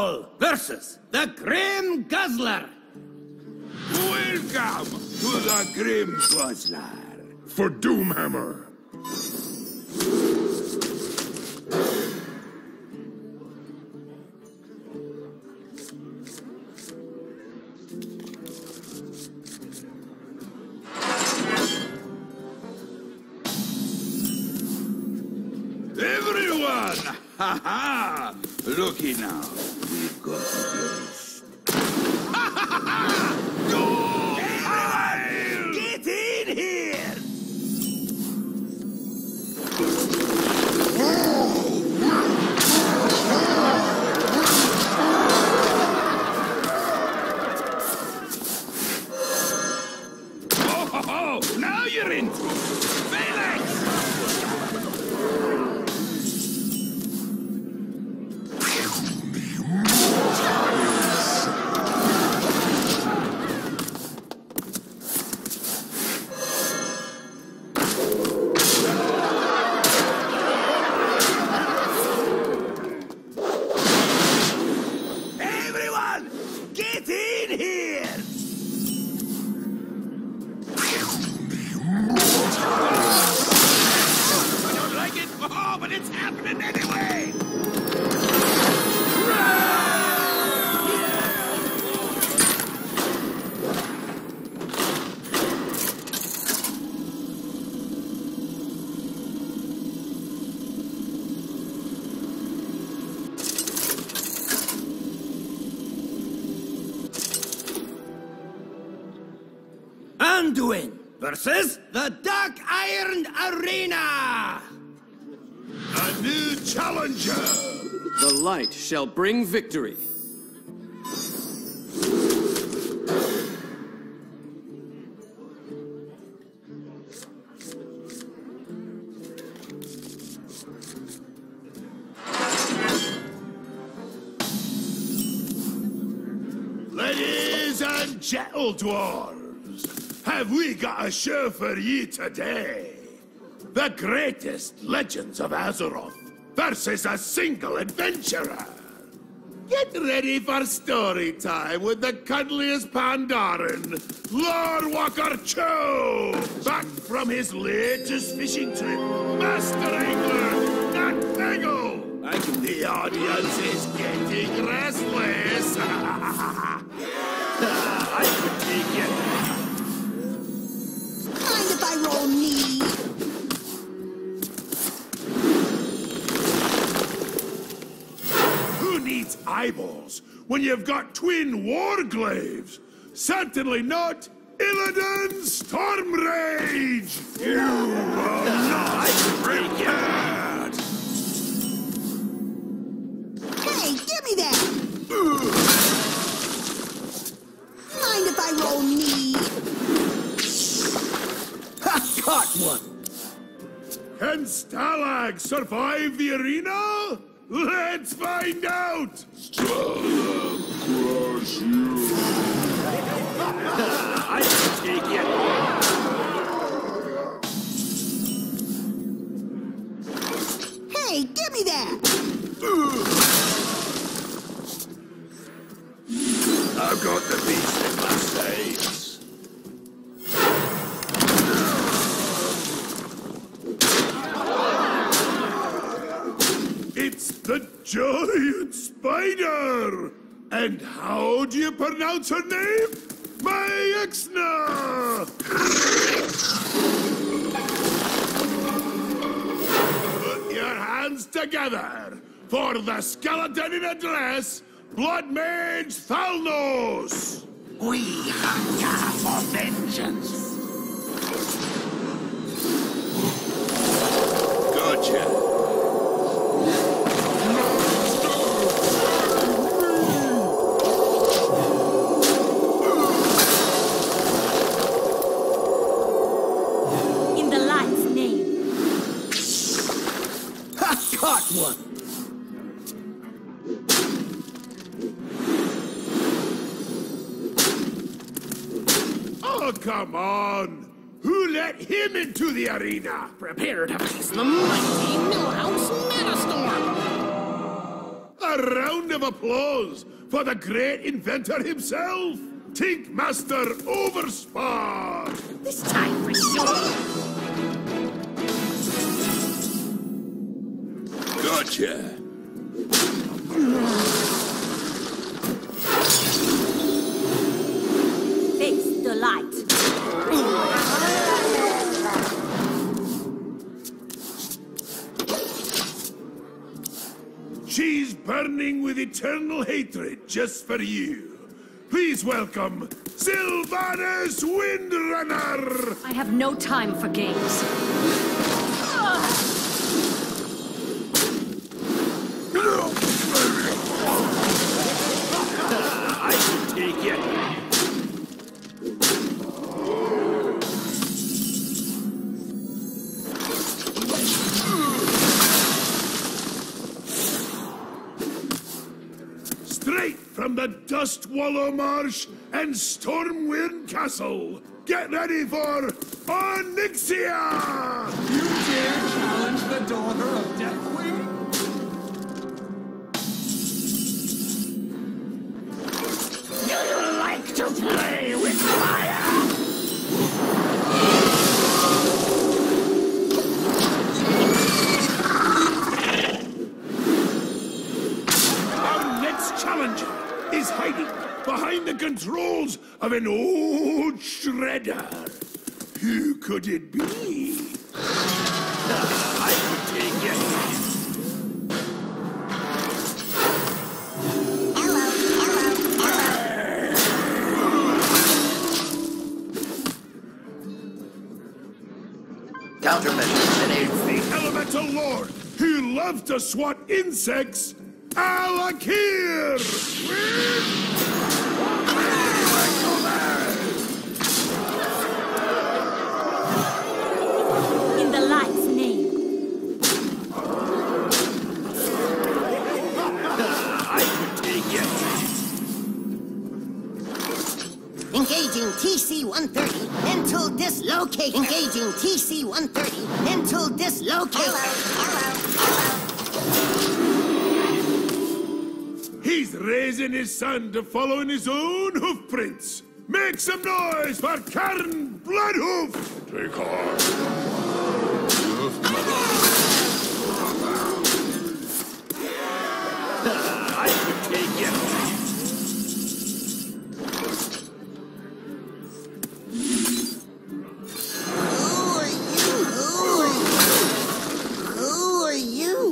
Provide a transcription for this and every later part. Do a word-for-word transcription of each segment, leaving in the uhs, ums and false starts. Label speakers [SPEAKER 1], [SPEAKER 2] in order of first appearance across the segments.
[SPEAKER 1] Ball versus the Grim Guzzler.
[SPEAKER 2] Welcome to the Grim Guzzler. For Doomhammer. Everyone! Ha ha! Looky now. We've got the place. Ha ha ha! Go! Everyone! Get in here! Oh ho ho! Now you're in! Phalanx!
[SPEAKER 1] Anduin versus the Dark Iron Arena!
[SPEAKER 2] A new challenger!
[SPEAKER 3] The light shall bring victory.
[SPEAKER 2] Ladies and gentle dwarves, have we got a show for ye today? The greatest legends of Azeroth versus a single adventurer. Get ready for story time with the cuddliest Pandaren, Lord Walker Cho, back from his latest fishing trip, Master Angler, Nat Bagel. And the audience is getting restless.
[SPEAKER 1] I could take it.
[SPEAKER 4] Mind if I roll knee?
[SPEAKER 2] Who needs eyeballs when you've got twin warglaves? Certainly not Illidan Stormrage! You will not prepared!
[SPEAKER 4] Hey, give me that! Mind if I roll knee?
[SPEAKER 1] Caught one!
[SPEAKER 2] Can Stalag survive the arena? Let's find out! Stalag crush you!
[SPEAKER 1] I can take it!
[SPEAKER 4] Hey, give me that!
[SPEAKER 2] I've got the beast in my sights. It's the giant spider! And how do you pronounce her name? Mayexna! Put your hands together for the skeleton in a dress, Blood Mage Thalnos!
[SPEAKER 1] We hunger for vengeance!
[SPEAKER 2] Gotcha!
[SPEAKER 1] Caught one!
[SPEAKER 2] Oh, come on! Who let him into the arena?
[SPEAKER 5] Prepare to face the mighty Millhouse Metastorm!
[SPEAKER 2] A round of applause for the great inventor himself, Tinkmaster Overspar!
[SPEAKER 5] This time for sure.
[SPEAKER 2] Gotcha!
[SPEAKER 5] Face the light.
[SPEAKER 2] She's burning with eternal hatred just for you. Please welcome Sylvanas Windrunner!
[SPEAKER 5] I have no time for games.
[SPEAKER 1] I can take it.
[SPEAKER 2] Straight from the Dust Wallow Marsh and Stormwind Castle. Get ready for Onyxia!
[SPEAKER 6] You dare challenge the daughter of Deathwing?
[SPEAKER 1] Do you like to play with fire?
[SPEAKER 2] Our next challenger is hiding behind the controls of an old shredder. Who could it be?
[SPEAKER 1] I can take it.
[SPEAKER 7] Countermeasures enabled.
[SPEAKER 2] The elemental lord who loves to swat insects, Alakir!
[SPEAKER 5] In the light's name.
[SPEAKER 1] I can take it.
[SPEAKER 4] Engaging T C one thirty. Mental dislocate. Engaging T C one thirty. Mental dislocate.
[SPEAKER 2] He's raising his son to follow in his own hoofprints. Make some noise for Karen Bloodhoof! Take heart.
[SPEAKER 1] I can take it.
[SPEAKER 4] Who are you? Who are you? Who are you?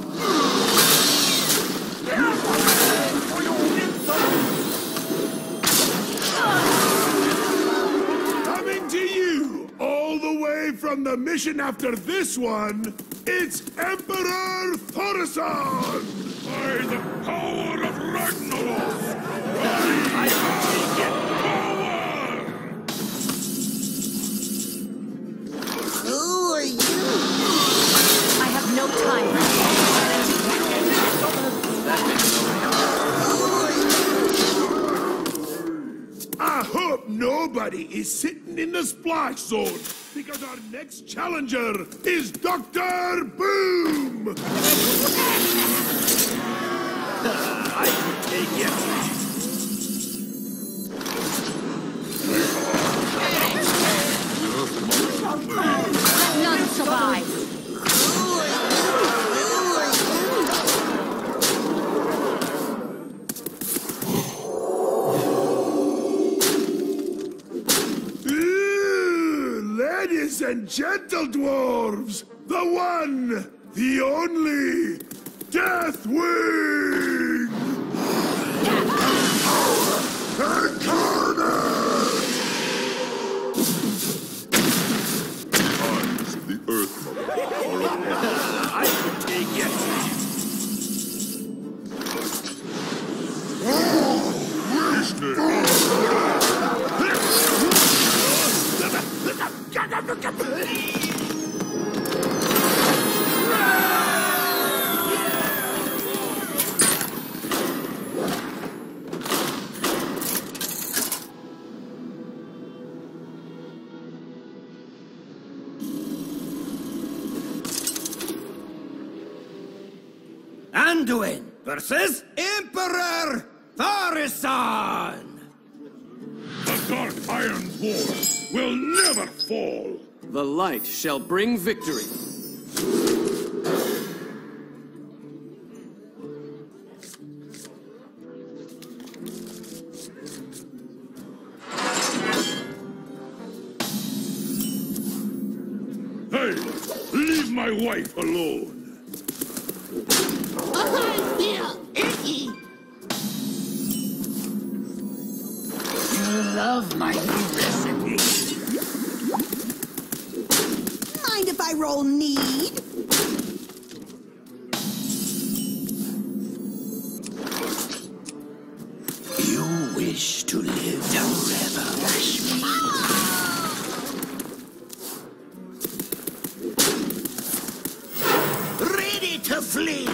[SPEAKER 2] Coming to you, all the way from the mission after this one, it's Emperor Thorasan! By the power of Ragnarok!
[SPEAKER 1] I can take it.
[SPEAKER 4] Who are you?
[SPEAKER 5] I have no time.
[SPEAKER 2] I hope nobody is sitting in the splash zone, because our next challenger is Doctor Boom!
[SPEAKER 1] I can take it.
[SPEAKER 5] None survive.
[SPEAKER 4] Who are you?
[SPEAKER 2] Ooh, ladies and gentle dwarves, the one, the only, Deathwing! Incarnate! Times the Earth Mother are upon us.
[SPEAKER 1] I can take it. Anduin!
[SPEAKER 6] versus Emperor Thaurissan!
[SPEAKER 2] The Dark Iron Dwarf will never fall!
[SPEAKER 3] The light shall bring victory.
[SPEAKER 2] Hey, leave my wife alone!
[SPEAKER 1] Behind here, Iggy! You love my new recipe.
[SPEAKER 4] Mind if I roll need?
[SPEAKER 1] You wish to live forever, Rashmi. Ready to flee!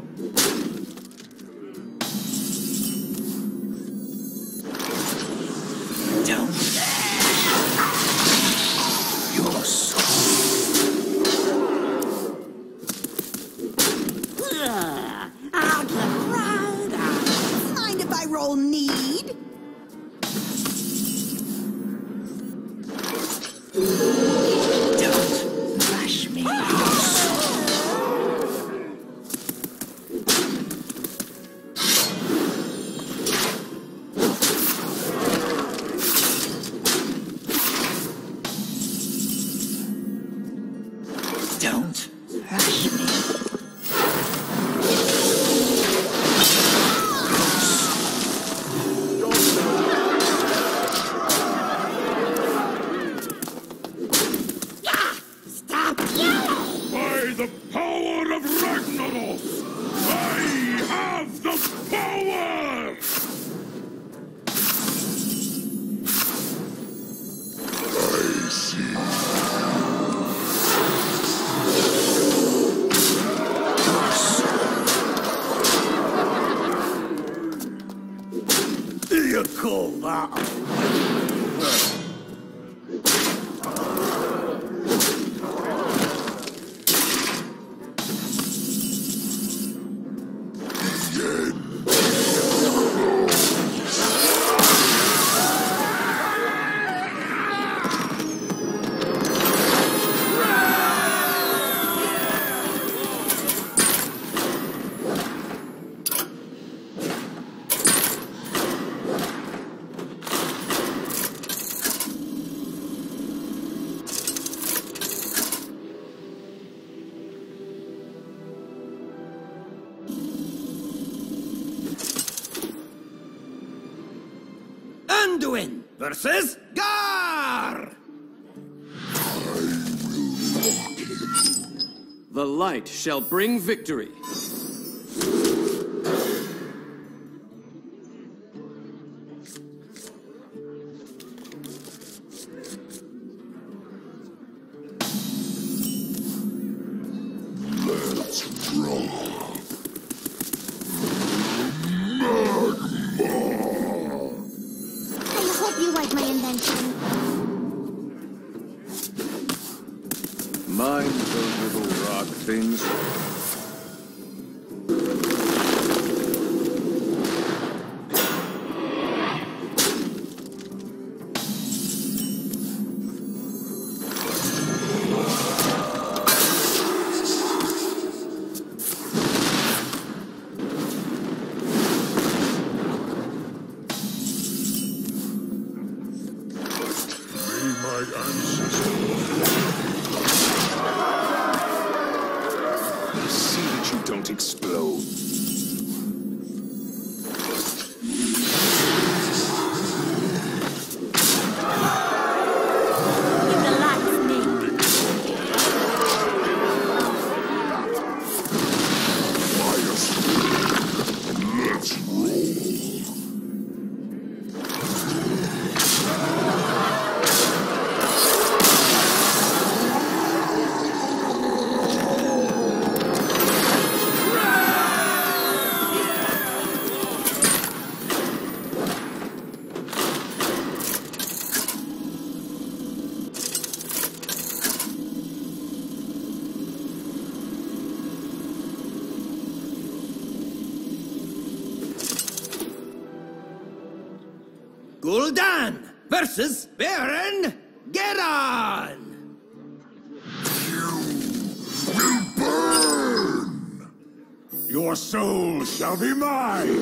[SPEAKER 1] Don't dare! Your soul. Out the crowd.
[SPEAKER 4] Mind if I roll need?
[SPEAKER 1] Don't rush me. Don't rush me. Stop yelling!
[SPEAKER 2] By the power of Ragnaros, I have the power! I see.
[SPEAKER 1] You call that?
[SPEAKER 6] Anduin versus Gar!
[SPEAKER 3] The light shall bring victory.
[SPEAKER 2] Let's roll.
[SPEAKER 8] I hope you like my invention.
[SPEAKER 9] Mind those little rock things.
[SPEAKER 2] My ancestors.
[SPEAKER 10] Gul'dan versus Baron Geddon.
[SPEAKER 2] Burn! Your soul shall be mine!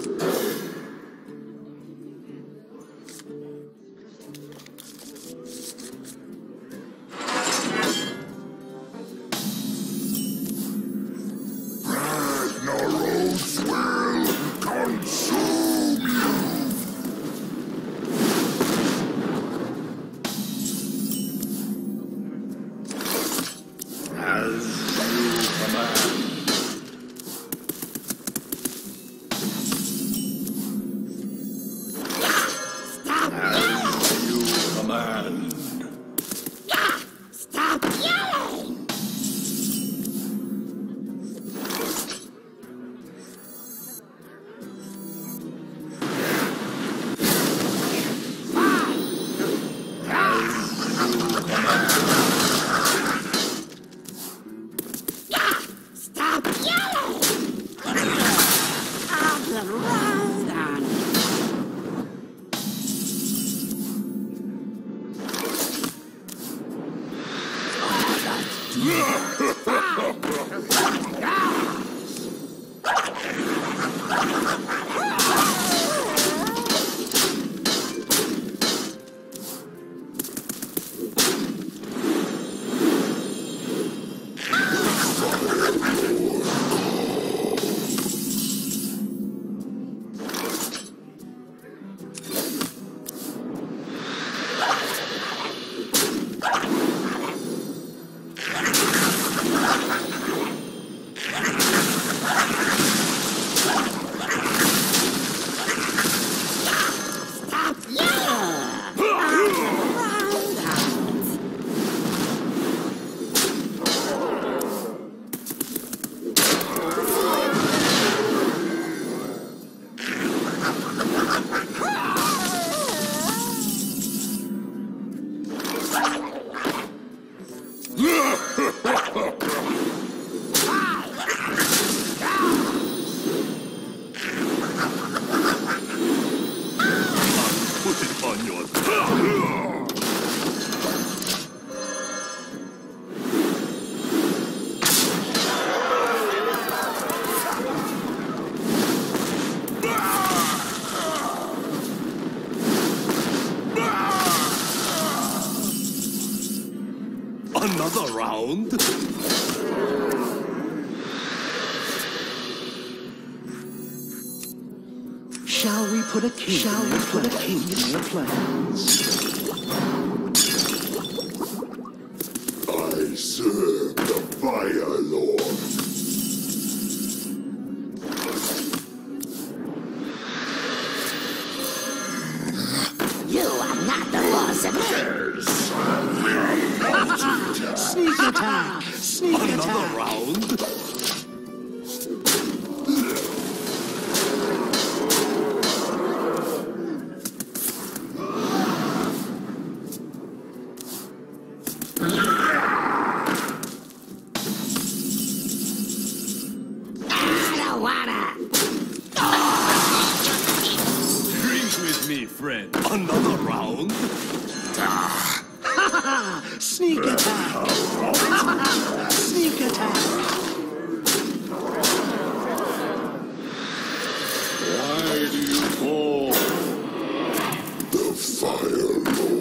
[SPEAKER 2] Ragnaros will consume you! As you command.
[SPEAKER 4] Stop
[SPEAKER 2] As you command.
[SPEAKER 4] Stop yelling! Stop yelling! I'll get right on it. Stop yelling! I'll get right on it.
[SPEAKER 2] Put it on your...
[SPEAKER 3] Another round?
[SPEAKER 10] Shall we put a king? Shall we put a king in your plans?
[SPEAKER 2] I serve the Fire Lord.
[SPEAKER 4] You are not the boss of me.
[SPEAKER 10] Sneak attack! Sneak
[SPEAKER 3] Another
[SPEAKER 10] attack!
[SPEAKER 3] round?
[SPEAKER 4] I don't wanna.
[SPEAKER 3] Drink with me, friend. Another round?
[SPEAKER 10] Sneak attack! Sneak attack!
[SPEAKER 2] Why do you fall? The Fire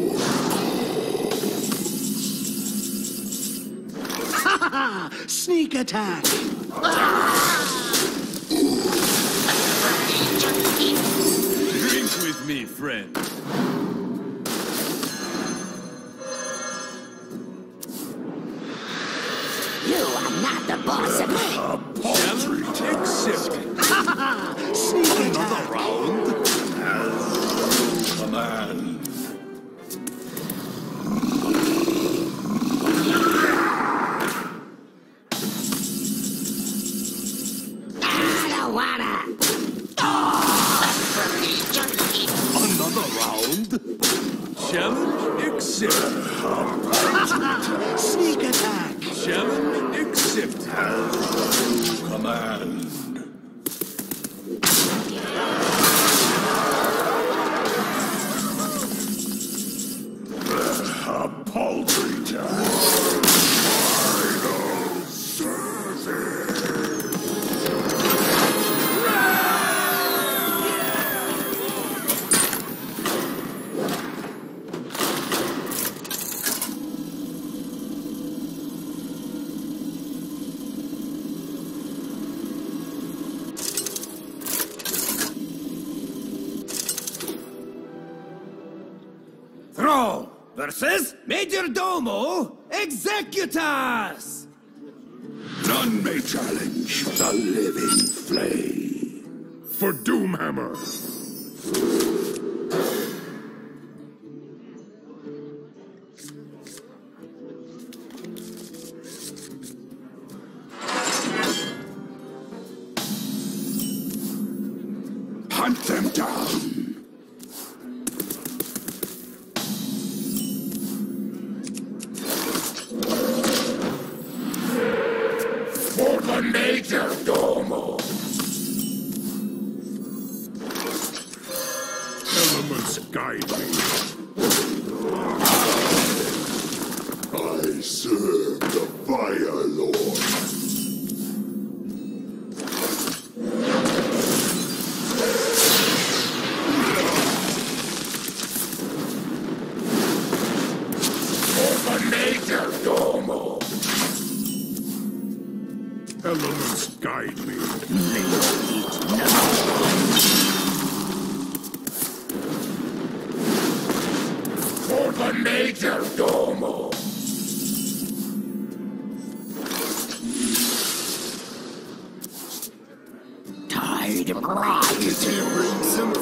[SPEAKER 2] Lord.
[SPEAKER 10] Sneak attack!
[SPEAKER 3] Drink with me, friend.
[SPEAKER 4] You are not the boss of me.
[SPEAKER 3] Challenge accepted.
[SPEAKER 10] Sneak
[SPEAKER 3] Another
[SPEAKER 10] attack!
[SPEAKER 3] round?
[SPEAKER 2] Command.
[SPEAKER 4] I don't wanna.
[SPEAKER 3] Another round? Challenge accepted.
[SPEAKER 10] Sneak attack!
[SPEAKER 3] Challenge accepted.
[SPEAKER 2] Command.
[SPEAKER 6] Versus Major Domo Executus!
[SPEAKER 2] None may challenge the living flame. For Doomhammer. Hunt them down. For the Major Domo. Elements guide me. I serve the Fire Lord. Major Domo. Elements guide me. For the Major Domo. Tide of rise to bring some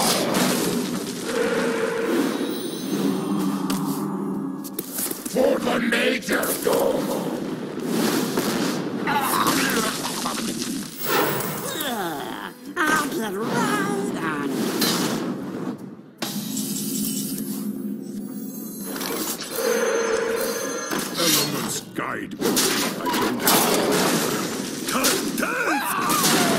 [SPEAKER 2] For the Major Domo.
[SPEAKER 1] I'll get right on it.
[SPEAKER 2] Elements guide me. I don't have Cut death!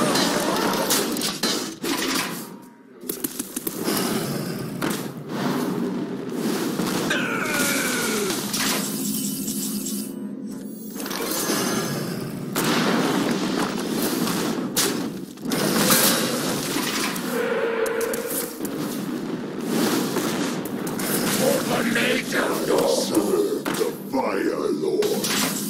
[SPEAKER 2] Major Domo. Serve the Fire Lord.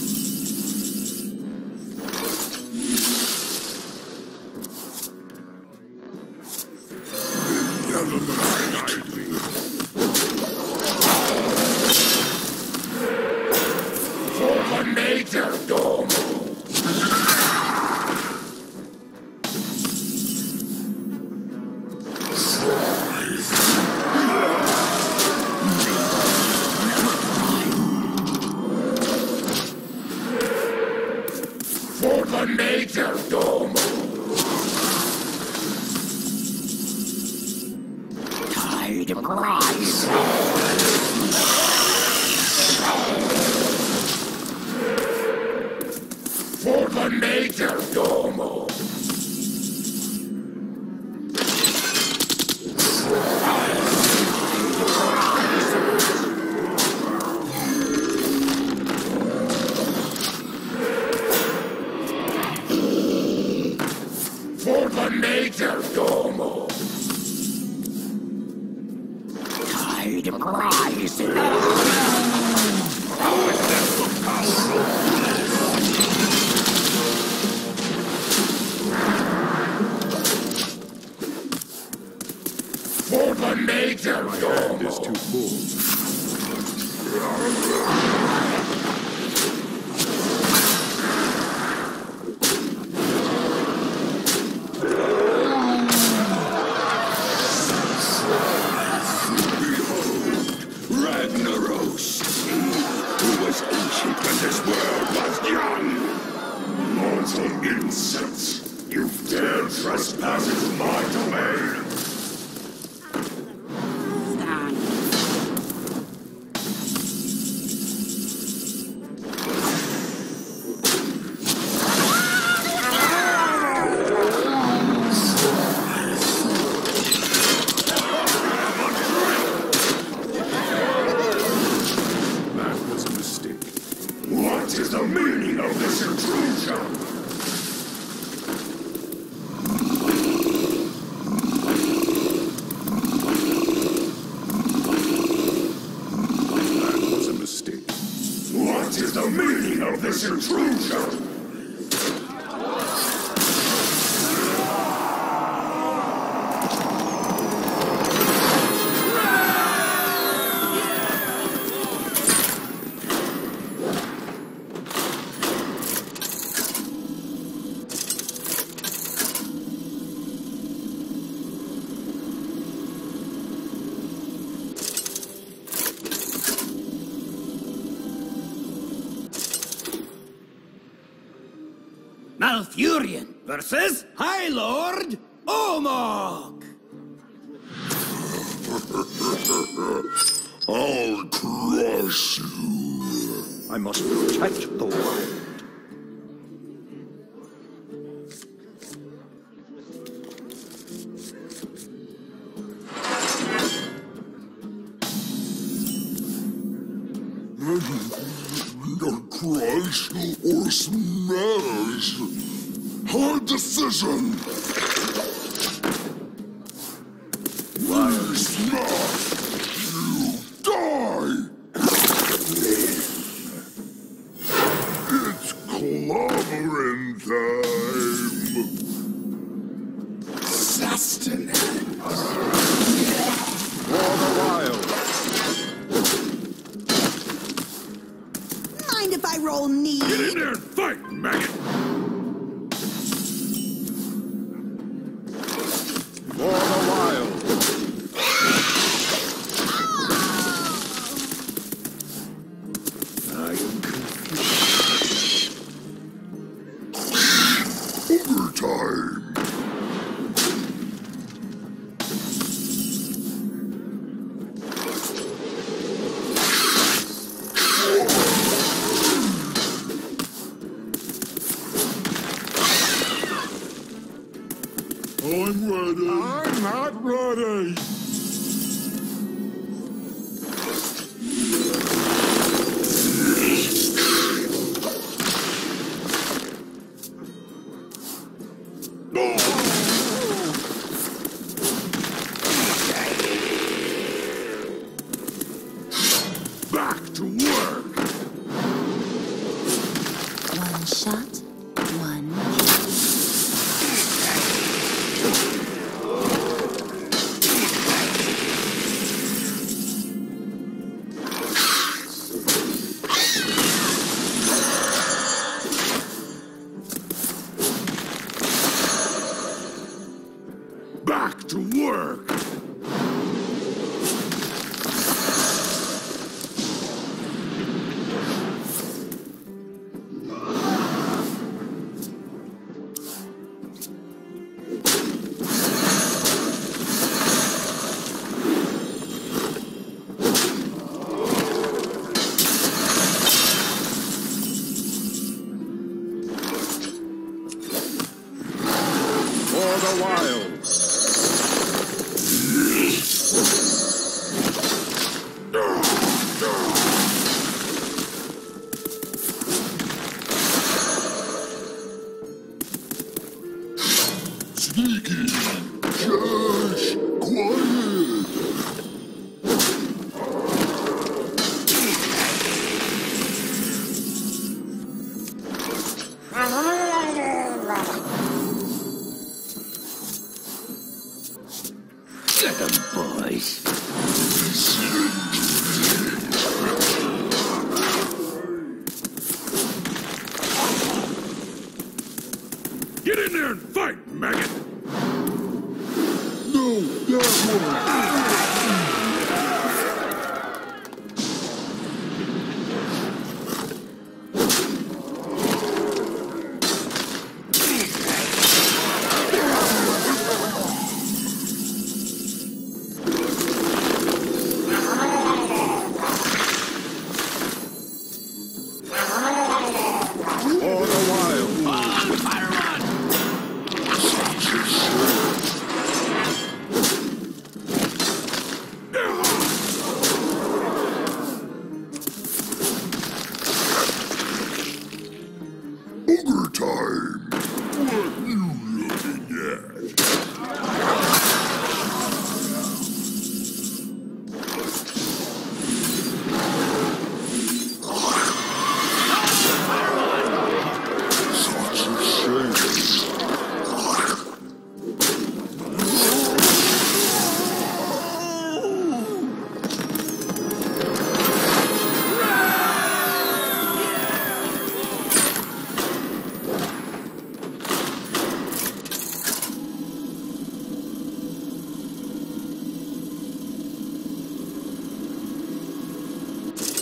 [SPEAKER 2] The elements guide me. For the Major Domo. For the Major Domo. Tide of rise. For the Major Domo. For the Major Domo. Tide of rising. For the Major
[SPEAKER 3] My
[SPEAKER 2] Domo.
[SPEAKER 3] hand is too full.
[SPEAKER 2] Ragnaros, who was ancient when this world was young. Mortal insects, you dare trespass into my domain. What is the meaning of this intrusion?
[SPEAKER 1] Malfurion versus High Lord Omog.
[SPEAKER 2] I'll crush you.
[SPEAKER 10] I must protect the wild.
[SPEAKER 2] Crush or smash. Hard decision. Fire smash. You die. It's clobbering time. Sustenance.
[SPEAKER 9] For the wild.
[SPEAKER 4] Mind if I roll knee?
[SPEAKER 2] Get in there and fight, maggot!
[SPEAKER 9] For the wild.
[SPEAKER 2] I am confused. Overtime! I'm ready. I'm not ready. Back to work.
[SPEAKER 5] One shot, one
[SPEAKER 2] Back to work.
[SPEAKER 9] For the wild.
[SPEAKER 2] Sneaky. Shush. Quiet.
[SPEAKER 1] Get them, boys.
[SPEAKER 2] Get in there and fight, maggot! No, that one!
[SPEAKER 9] For the wild.
[SPEAKER 1] On, fire run!
[SPEAKER 2] Ogre time! What you looking at? Such a shame.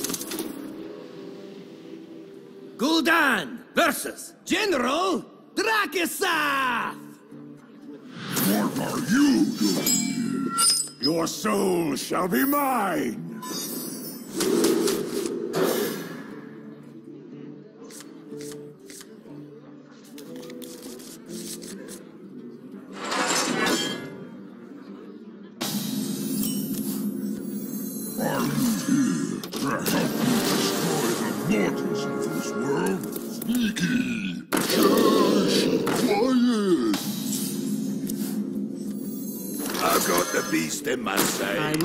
[SPEAKER 1] Gul'dan versus General Dragon.
[SPEAKER 6] Rakissath!
[SPEAKER 2] What are you doing here? Your soul shall be mine! Are you here to help me destroy the mortals of this world? Sneaky! Shush! Quiet! I've got the beast in my sight.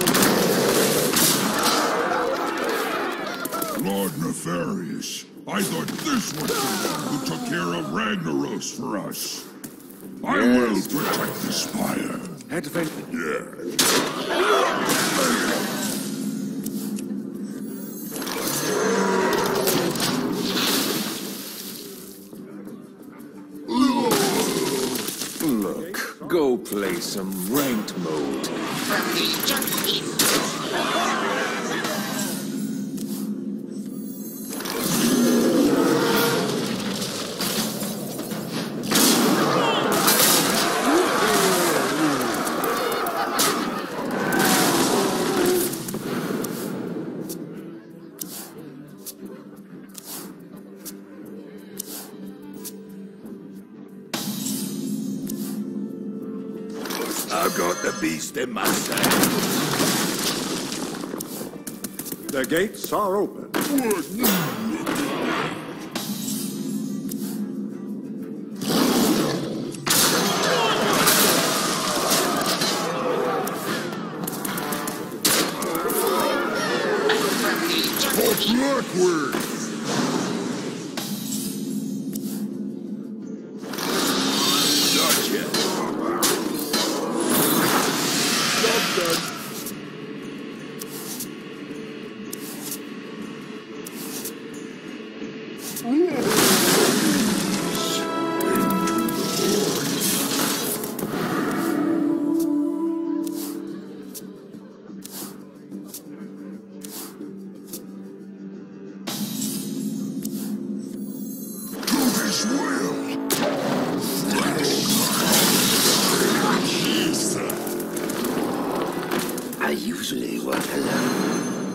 [SPEAKER 2] Lord Nefarious, I thought this was the one who took care of Ragnaros for us. I will protect the spire.
[SPEAKER 9] Advent.
[SPEAKER 2] Yeah.
[SPEAKER 9] Look, go play some ranked mode.
[SPEAKER 4] From the junkie.
[SPEAKER 2] I've got the beast in my sight.
[SPEAKER 9] The gates are open.
[SPEAKER 2] For Blackwood! Gotcha!
[SPEAKER 1] I usually work alone.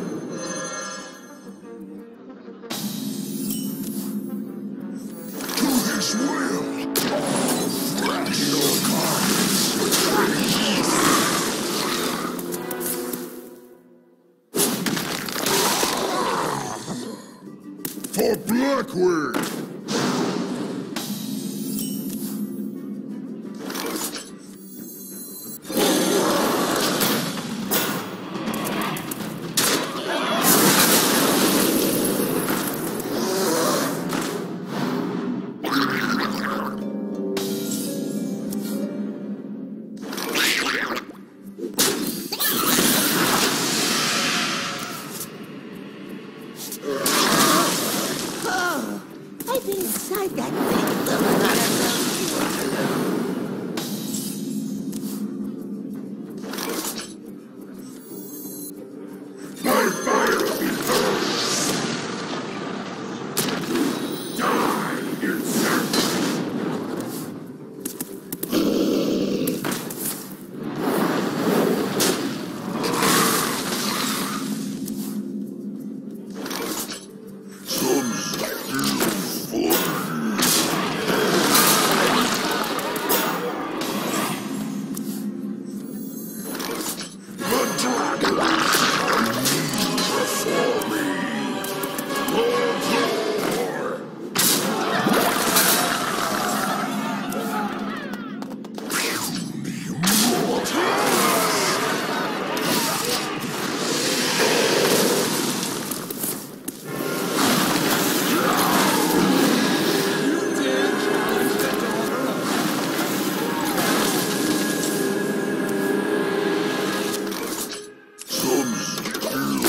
[SPEAKER 2] To his will! For Blackwood!
[SPEAKER 4] I've been inside that thing for not
[SPEAKER 2] My fire will be thirst! Die, insect! Some still The dragon! Before me! Lord Thor! Puny mortals! Some still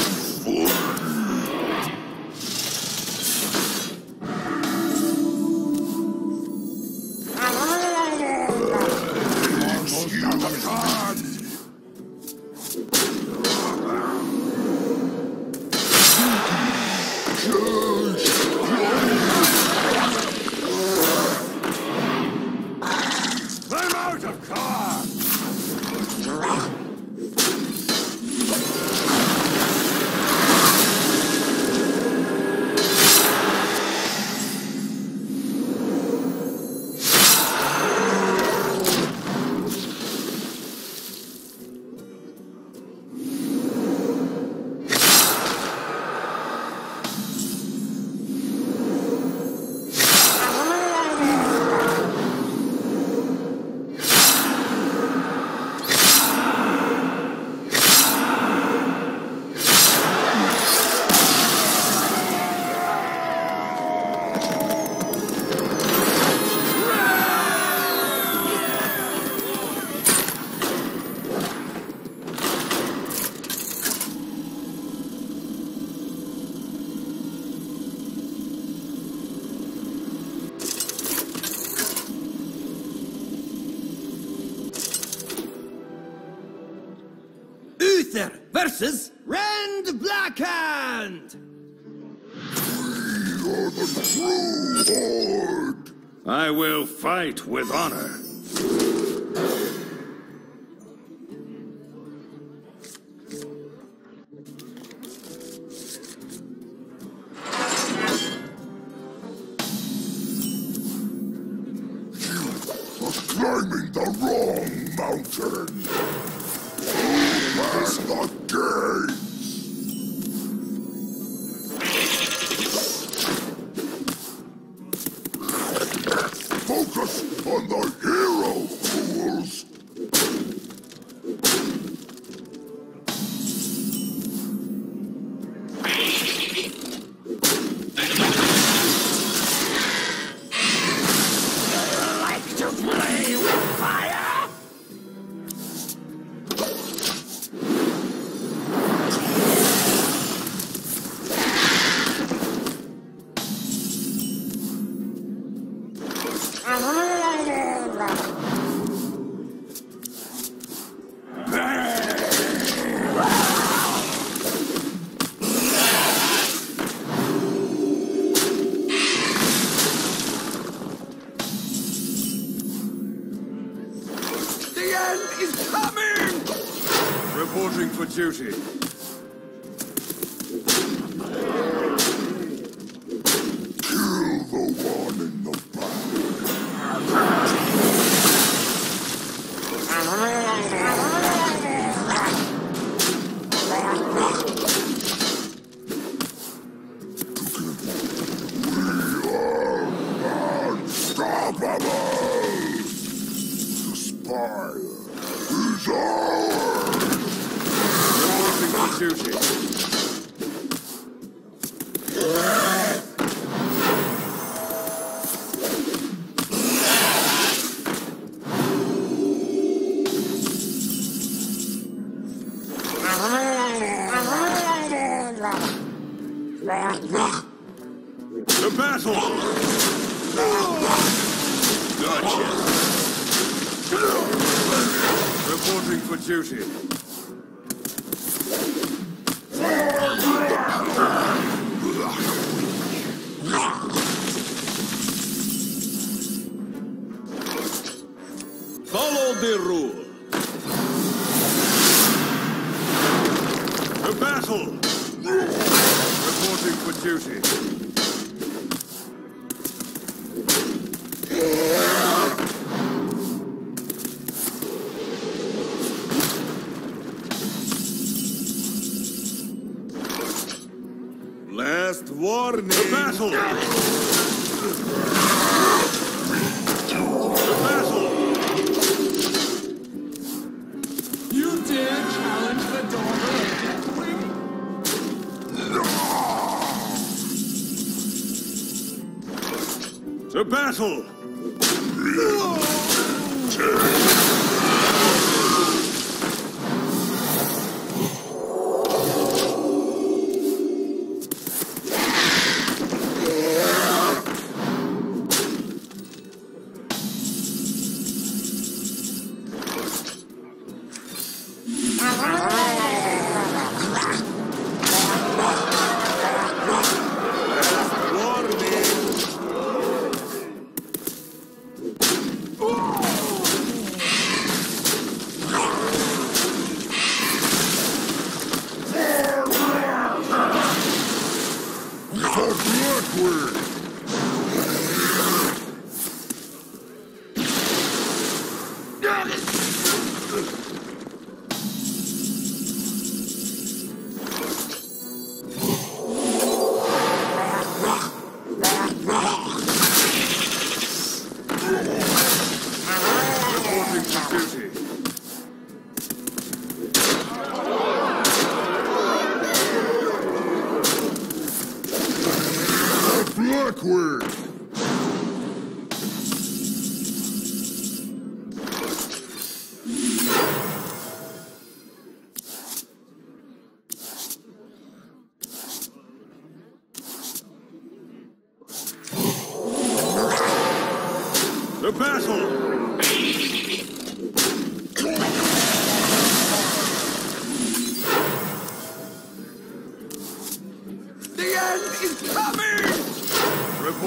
[SPEAKER 3] Uther versus
[SPEAKER 6] Rend Blackhand!
[SPEAKER 2] You're the true Horde!
[SPEAKER 9] I will fight with honor.
[SPEAKER 2] Climbing the wrong mountain! Pass the gates! Focus on the hero, fools!
[SPEAKER 1] Like to play with fire?
[SPEAKER 6] The end is coming!
[SPEAKER 3] reporting for duty.
[SPEAKER 2] Kill the one in the back. We are unstoppable! The spire is ours!
[SPEAKER 3] Reporting for duty. The battle! Gotcha! Reporting for duty. Follow the rule. The battle! Reporting for duty. Last warning. The battle! The battle!
[SPEAKER 6] You dare challenge the daughter of Deathwing?
[SPEAKER 3] The battle! Reporting for duty.
[SPEAKER 2] Blackwing!
[SPEAKER 3] The battle!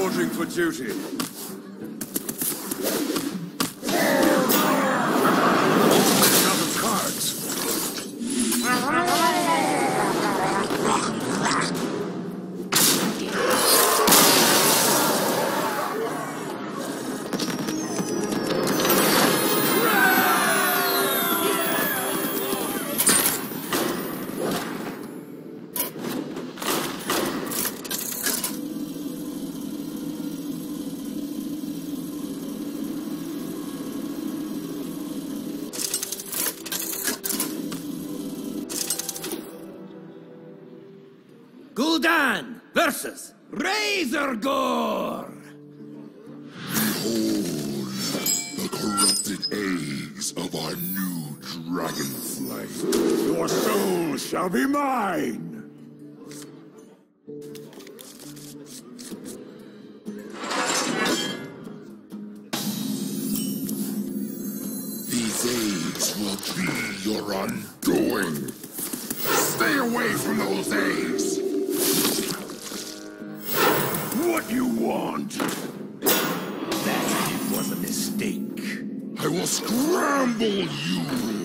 [SPEAKER 3] Reporting for duty.
[SPEAKER 2] Out of cards.
[SPEAKER 1] Gul'dan versus Razor Gore!
[SPEAKER 2] Behold, the corrupted eggs of our new dragonflight. Your soul shall be mine! These eggs will be your undoing. Stay away from those eggs! What you want? That was a mistake. I will scramble you!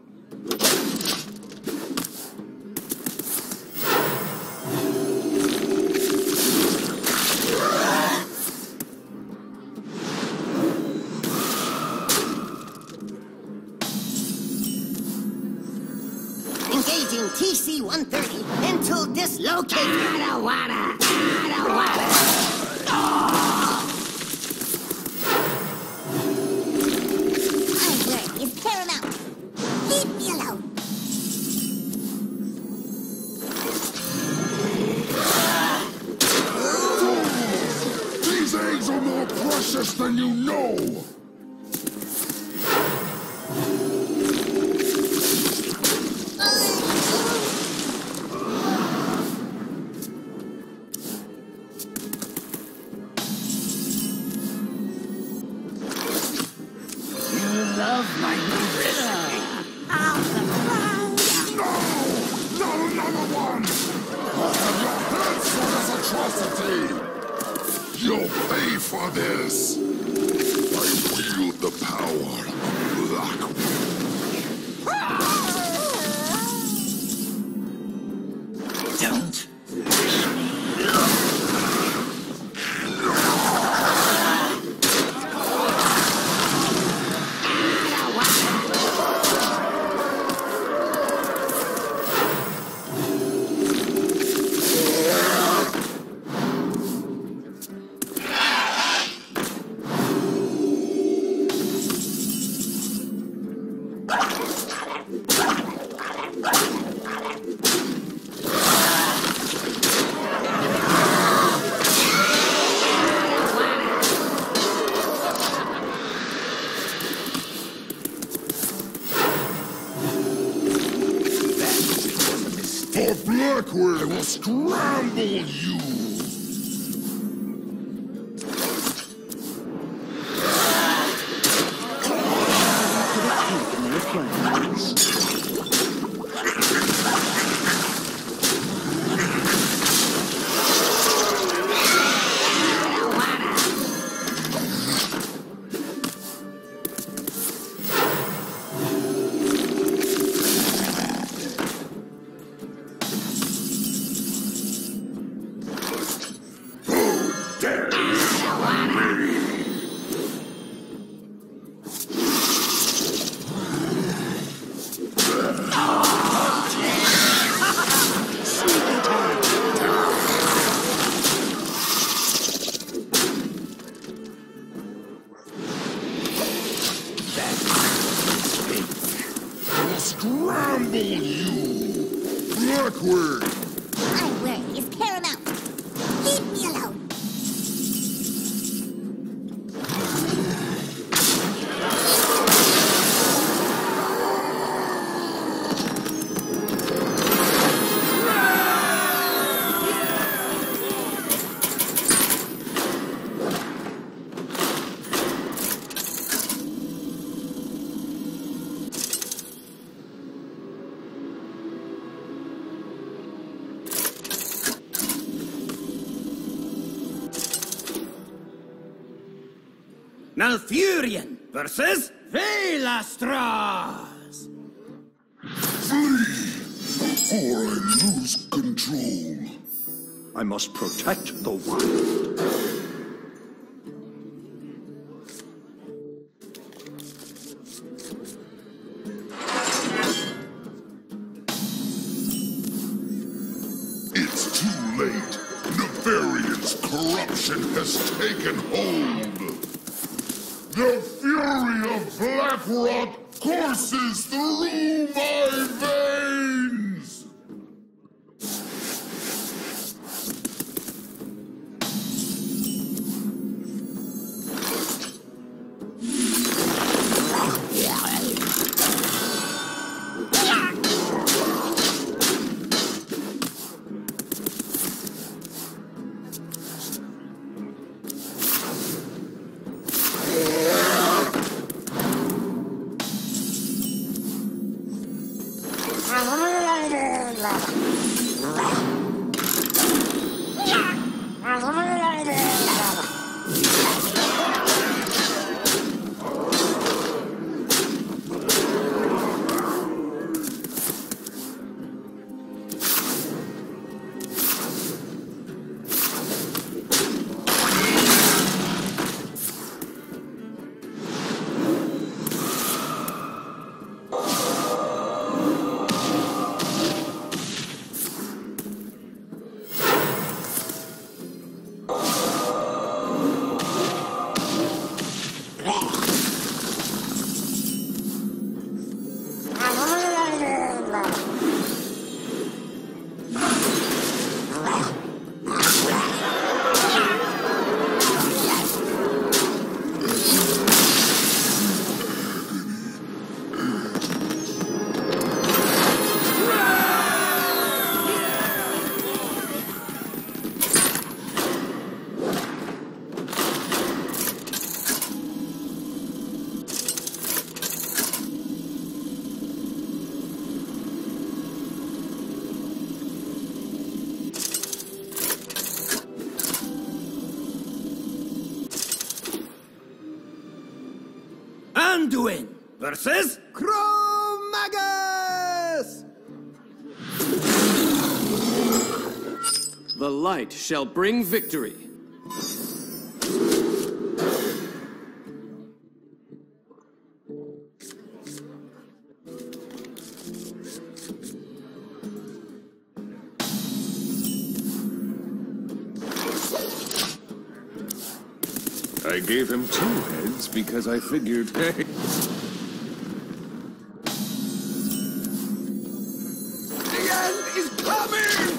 [SPEAKER 4] Engaging T C one thirty until dislocated.
[SPEAKER 1] I don't wanna! I don't wanna!
[SPEAKER 8] My word is paramount. Leave me alone.
[SPEAKER 2] These eggs are more precious than you know!
[SPEAKER 1] Love my new recipe.
[SPEAKER 2] No! Not another one! I'll have your head for this atrocity! You'll pay for this! I wield the power of Blackwood.
[SPEAKER 1] Don't.
[SPEAKER 2] For Blackwood, I will scramble you!
[SPEAKER 10] In their plans.
[SPEAKER 2] Scramble you! Blackwood!
[SPEAKER 8] My word is paramount. Leave me alone.
[SPEAKER 1] Malfurion versus Veilastras.
[SPEAKER 2] Flee, or I lose control.
[SPEAKER 10] I must protect the wild.
[SPEAKER 2] It's too late. Nefarion's corruption has taken hold. The fury of Blackrock courses through my veins!
[SPEAKER 1] Anduin versus Chromagus!
[SPEAKER 3] The light shall bring victory.
[SPEAKER 9] I gave him two heads because I figured, hey...
[SPEAKER 1] The end is coming!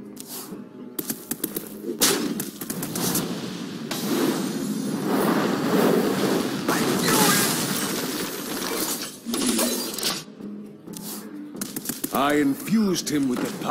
[SPEAKER 1] I knew it!
[SPEAKER 9] I infused him with the power.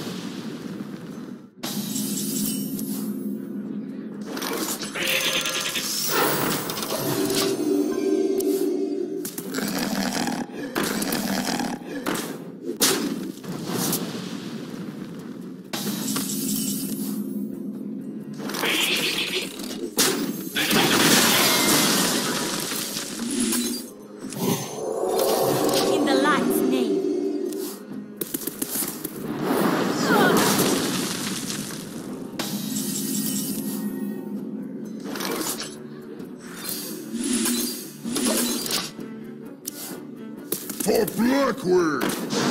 [SPEAKER 2] For Blackwood!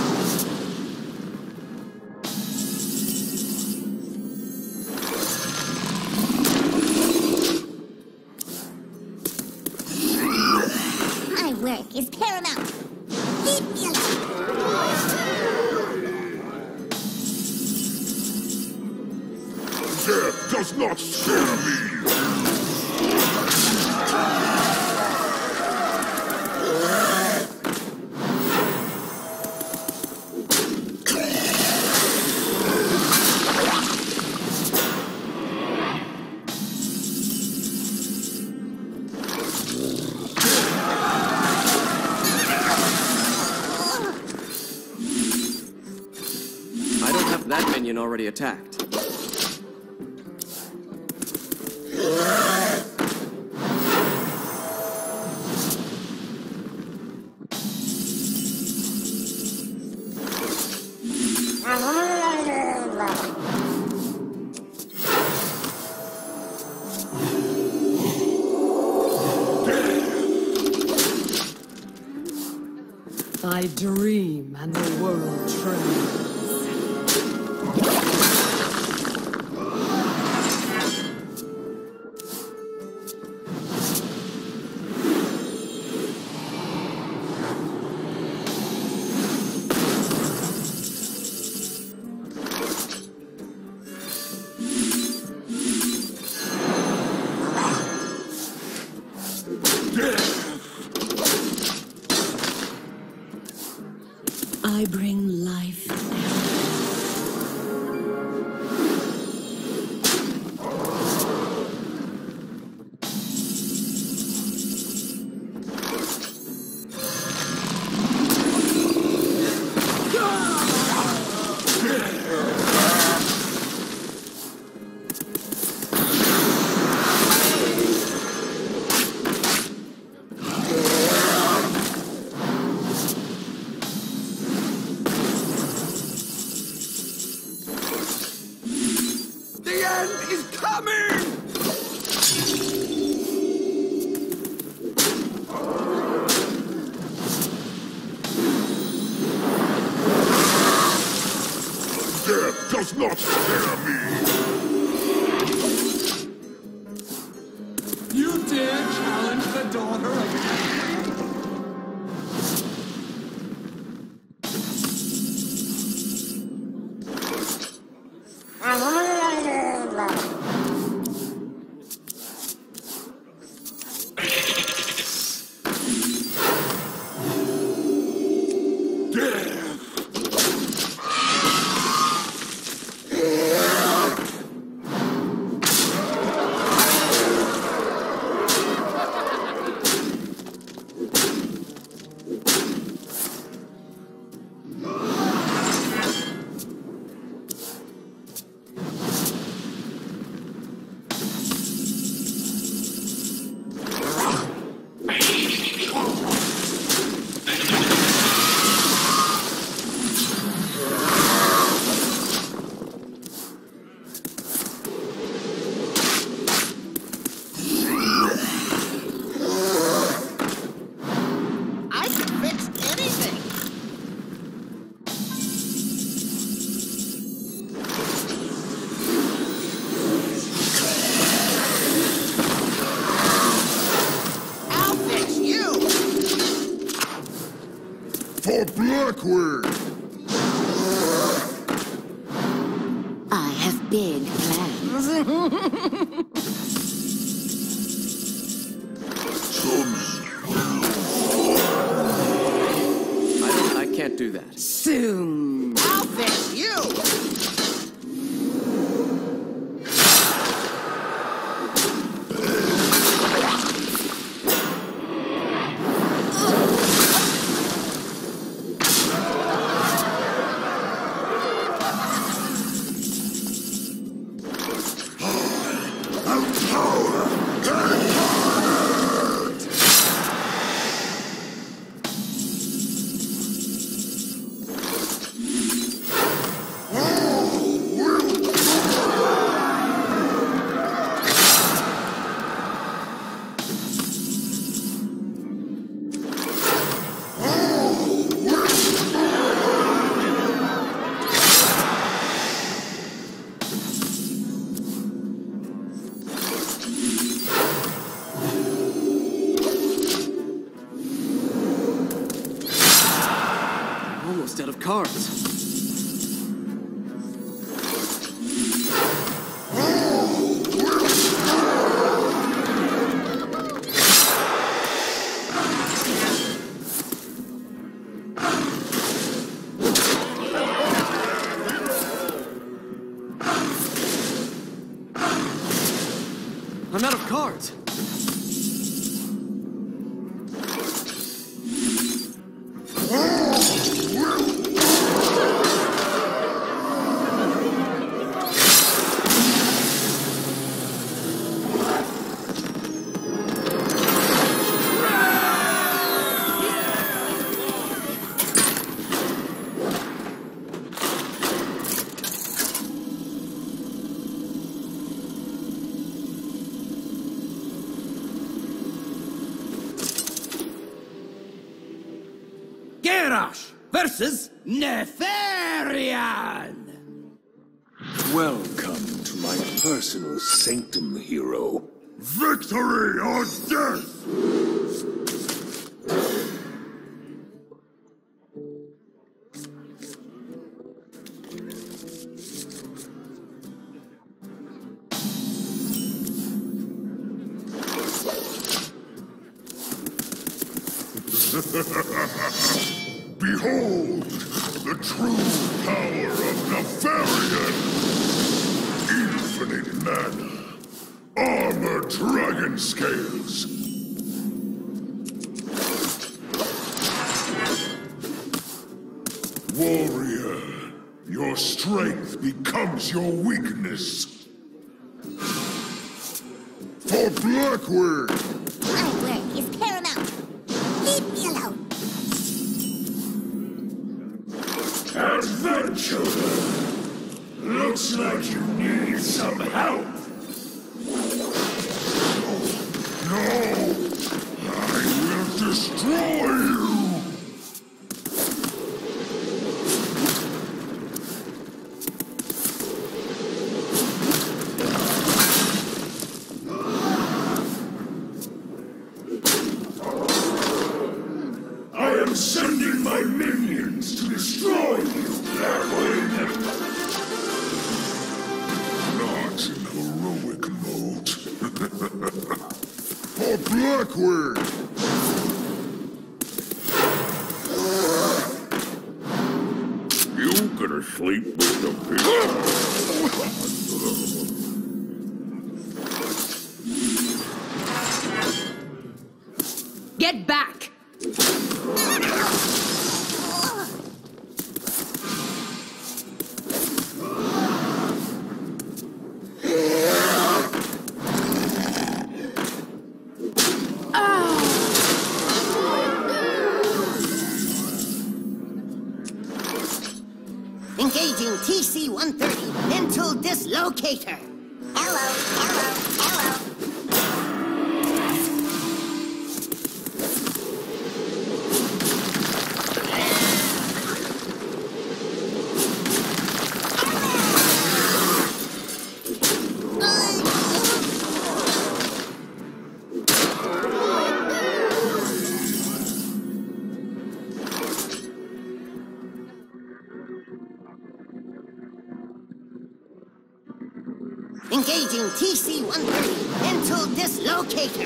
[SPEAKER 8] My work is paramount. Leave me alone.
[SPEAKER 2] Death does not scare me!
[SPEAKER 3] That minion already attacked.
[SPEAKER 11] I dream and the world trembles. I bring life.
[SPEAKER 2] Does not scare me!
[SPEAKER 6] You dare challenge the daughter again?
[SPEAKER 2] For Blackwood!
[SPEAKER 5] I have big plans.
[SPEAKER 3] I don't, I can't do that.
[SPEAKER 11] Soon.
[SPEAKER 4] I'll fix you!
[SPEAKER 3] Almost out of cards. I'm out of cards.
[SPEAKER 1] versus Nefarian!
[SPEAKER 9] Welcome to my personal sanctum, hero.
[SPEAKER 2] Victory or death! Behold, the true power of Nefarian! Infinite mana, armored dragon scales. Warrior, your strength becomes your weakness. For Blackwood!
[SPEAKER 8] My word is paramount. Leave me alone.
[SPEAKER 2] Adventurer! Looks like you need some help. No! I will destroy you! I am sending my minions to destroy you, Blackwood! Not in heroic mode. For Blackwood! You gonna sleep with the people?
[SPEAKER 11] Get back!
[SPEAKER 4] Engaging T C one thirty mental dislocator.
[SPEAKER 8] Hello, hello, hello.
[SPEAKER 4] Engaging T C one thirty mental dislocator.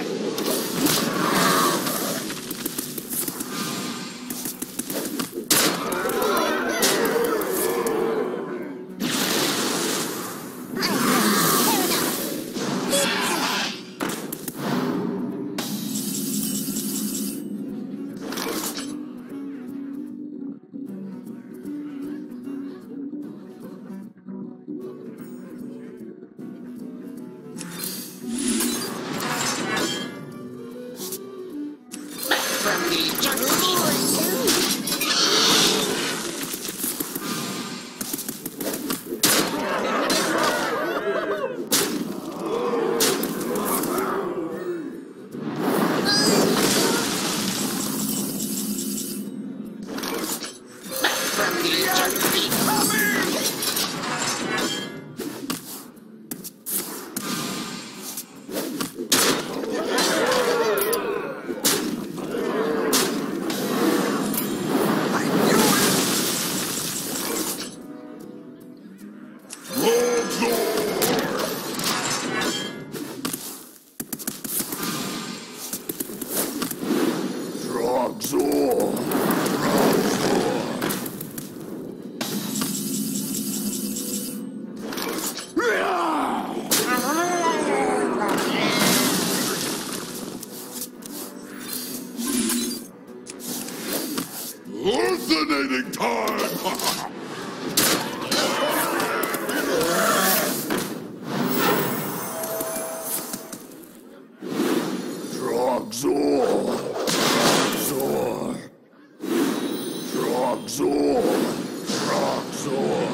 [SPEAKER 2] Hallucinating time! Drogzor! Drogzor! Drogzor! Drogzor!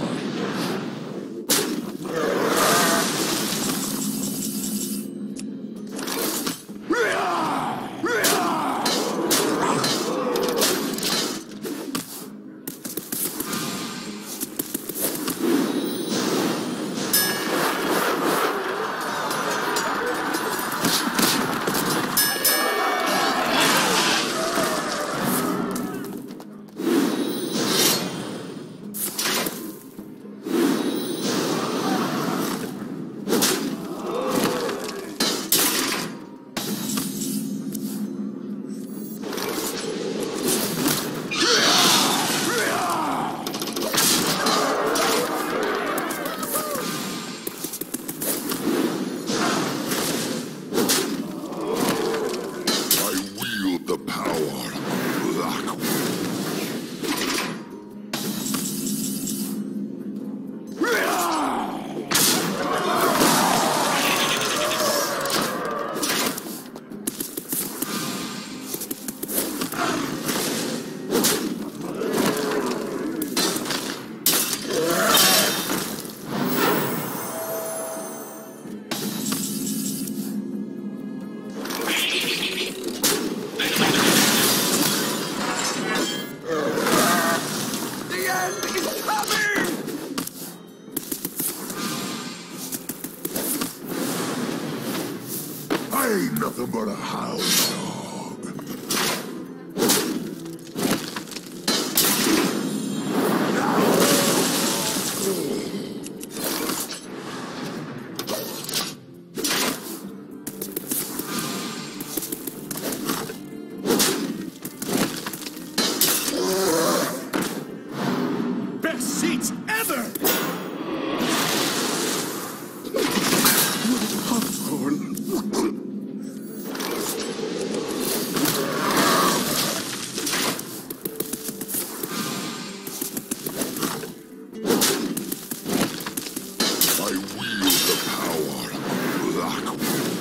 [SPEAKER 2] nothing but a hound dog. Best seats ever! Popcorn. I wield the power of Blackwing.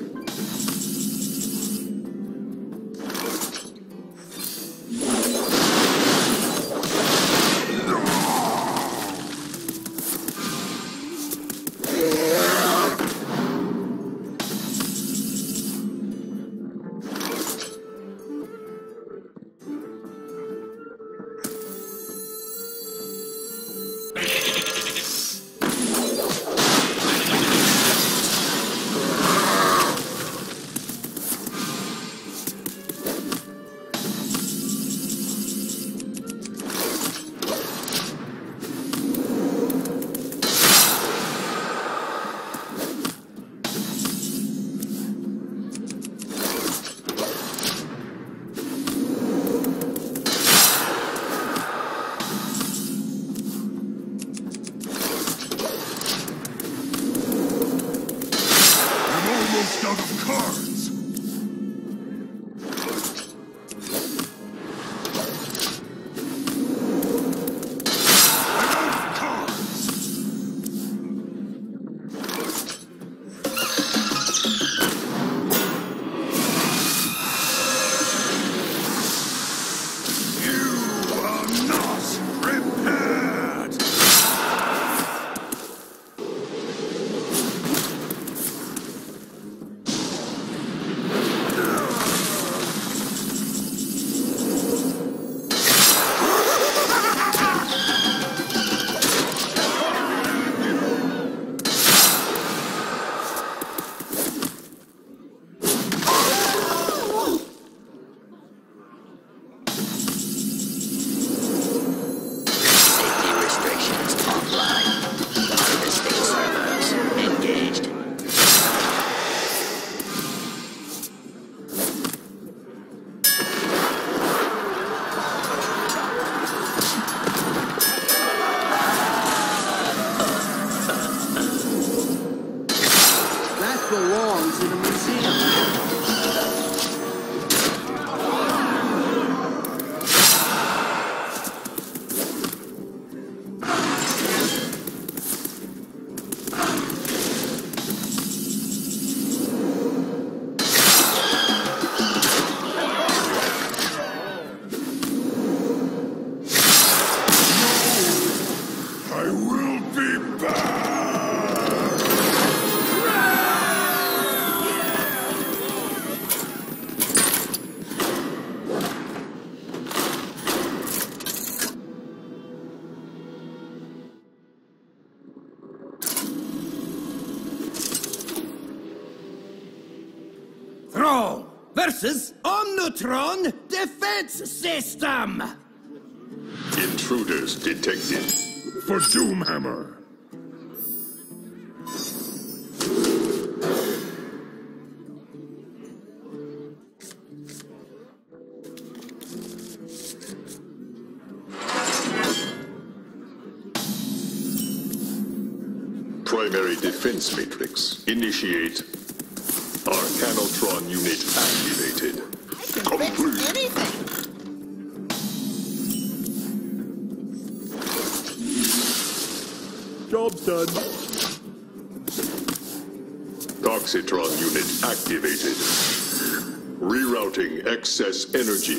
[SPEAKER 2] Out of cards.
[SPEAKER 10] belongs in a museum.
[SPEAKER 1] Thrall versus Omnutron Defense System!
[SPEAKER 2] Intruders detected. For Doomhammer. Primary defense matrix. Initiate. Arcanotron unit activated.
[SPEAKER 4] I can fix anything.
[SPEAKER 2] Job done. Toxitron unit activated. Rerouting excess energy.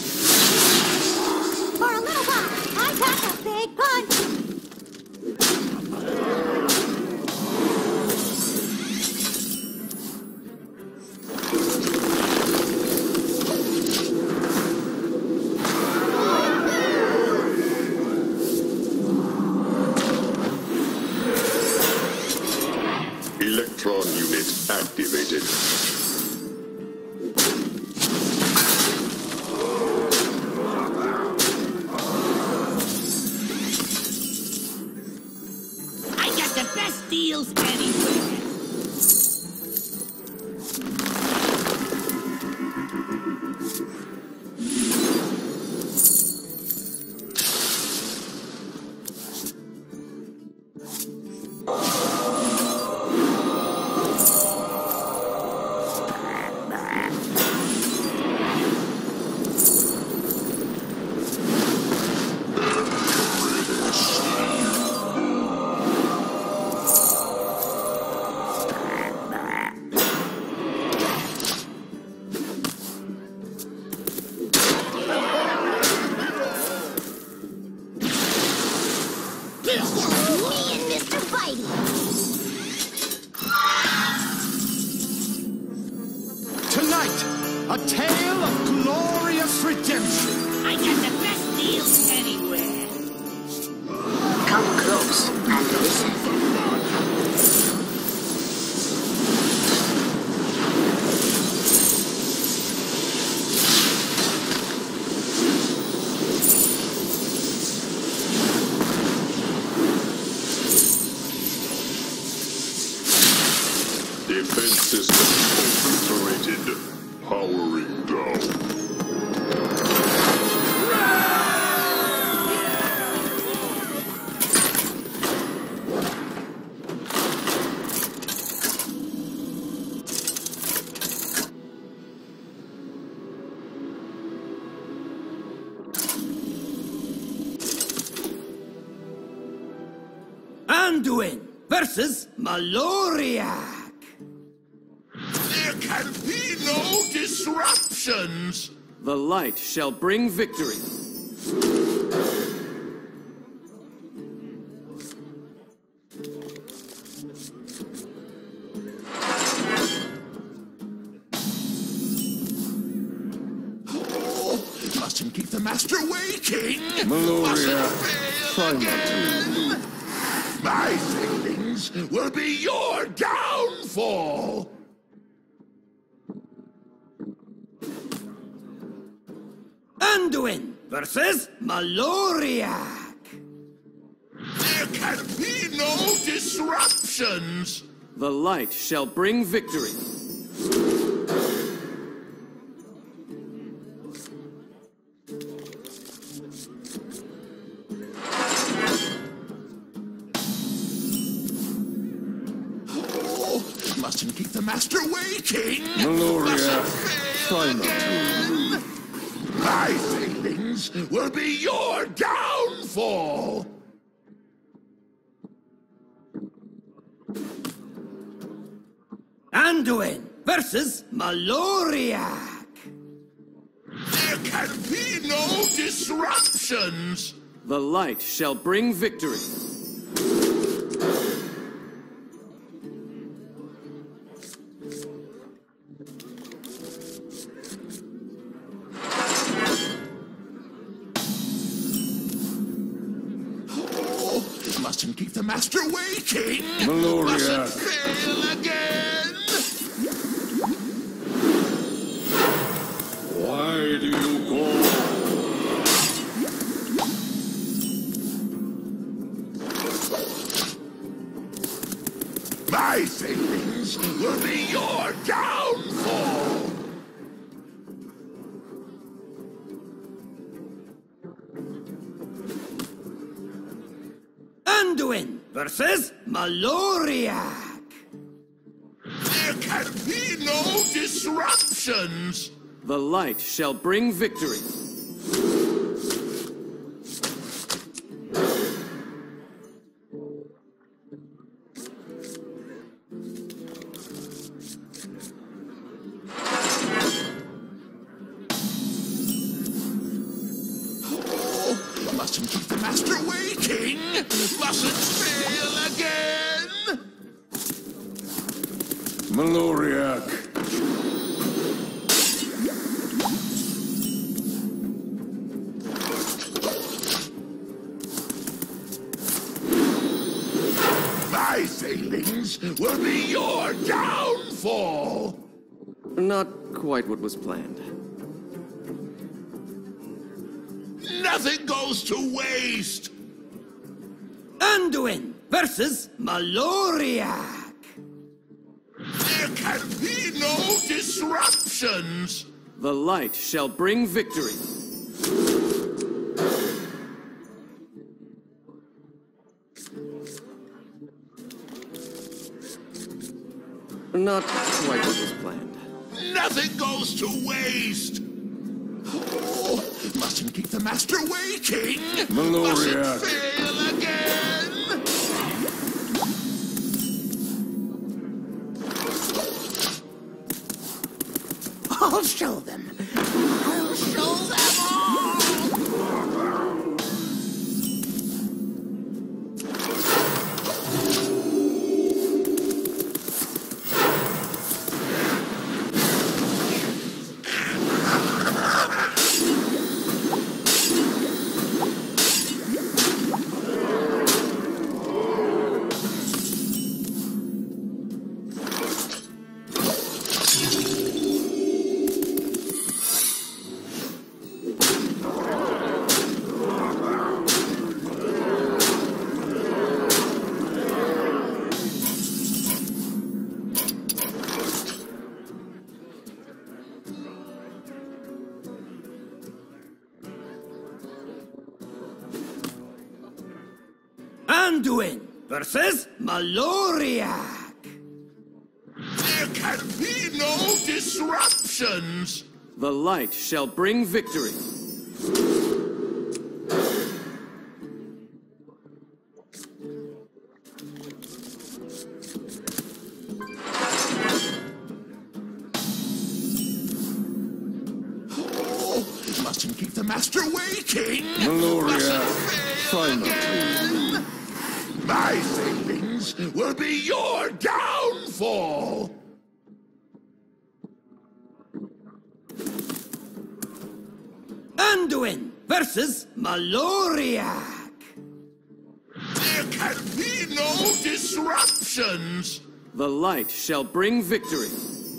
[SPEAKER 8] For a little while, I got a big punch.
[SPEAKER 1] steals anywhere.
[SPEAKER 10] Tonight, a tale of glorious redemption.
[SPEAKER 1] I get the best deals anywhere.
[SPEAKER 5] Come close and listen.
[SPEAKER 9] Defense system obliterated. Powering down.
[SPEAKER 1] Anduin versus Maloriak.
[SPEAKER 2] There can be no disruptions!
[SPEAKER 3] The light shall bring victory.
[SPEAKER 2] Oh, mustn't keep the master waiting!
[SPEAKER 9] Meloria, try not
[SPEAKER 2] to. My failings will be your downfall!
[SPEAKER 1] Anduin versus Maloriak.
[SPEAKER 2] There can be no disruptions!
[SPEAKER 3] The light shall bring victory.
[SPEAKER 2] Oh, mustn't keep the master waiting!
[SPEAKER 9] Meloria, try not to.
[SPEAKER 2] My failings will be your downfall!
[SPEAKER 1] Anduin versus Maloriak.
[SPEAKER 2] There can be no disruptions!
[SPEAKER 3] The light shall bring victory.
[SPEAKER 2] Mustn't keep the master waiting!
[SPEAKER 9] Meloria.
[SPEAKER 2] Mustn't fail again!
[SPEAKER 9] Why do you call?
[SPEAKER 2] My failings will be your downfall!
[SPEAKER 1] Anduin versus Maloriak.
[SPEAKER 2] There can be no disruptions!
[SPEAKER 3] The light shall bring victory.
[SPEAKER 2] Oh, mustn't keep the master waiting! Mustn't fail again!
[SPEAKER 9] Maloriak.
[SPEAKER 2] My failings will be your downfall!
[SPEAKER 3] Not quite what was planned.
[SPEAKER 2] Nothing goes to waste!
[SPEAKER 1] Anduin
[SPEAKER 12] versus Maloriak.
[SPEAKER 2] There can be no disruptions!
[SPEAKER 3] The light shall bring victory. Not quite what was planned.
[SPEAKER 2] Nothing goes to waste! Oh, mustn't keep the master waiting!
[SPEAKER 9] Meloria.
[SPEAKER 2] Mustn't fail again!
[SPEAKER 4] I'll show them. I'll show them all!
[SPEAKER 12] Anduin versus Maloriak.
[SPEAKER 2] There can be no disruptions!
[SPEAKER 3] The light shall bring victory.
[SPEAKER 2] Oh, mustn't keep the master waiting!
[SPEAKER 9] Meloria,
[SPEAKER 2] Mustn't fail again! My savings will be your downfall!
[SPEAKER 12] Anduin versus Maloriak.
[SPEAKER 2] There can be no disruptions!
[SPEAKER 3] The light shall bring victory.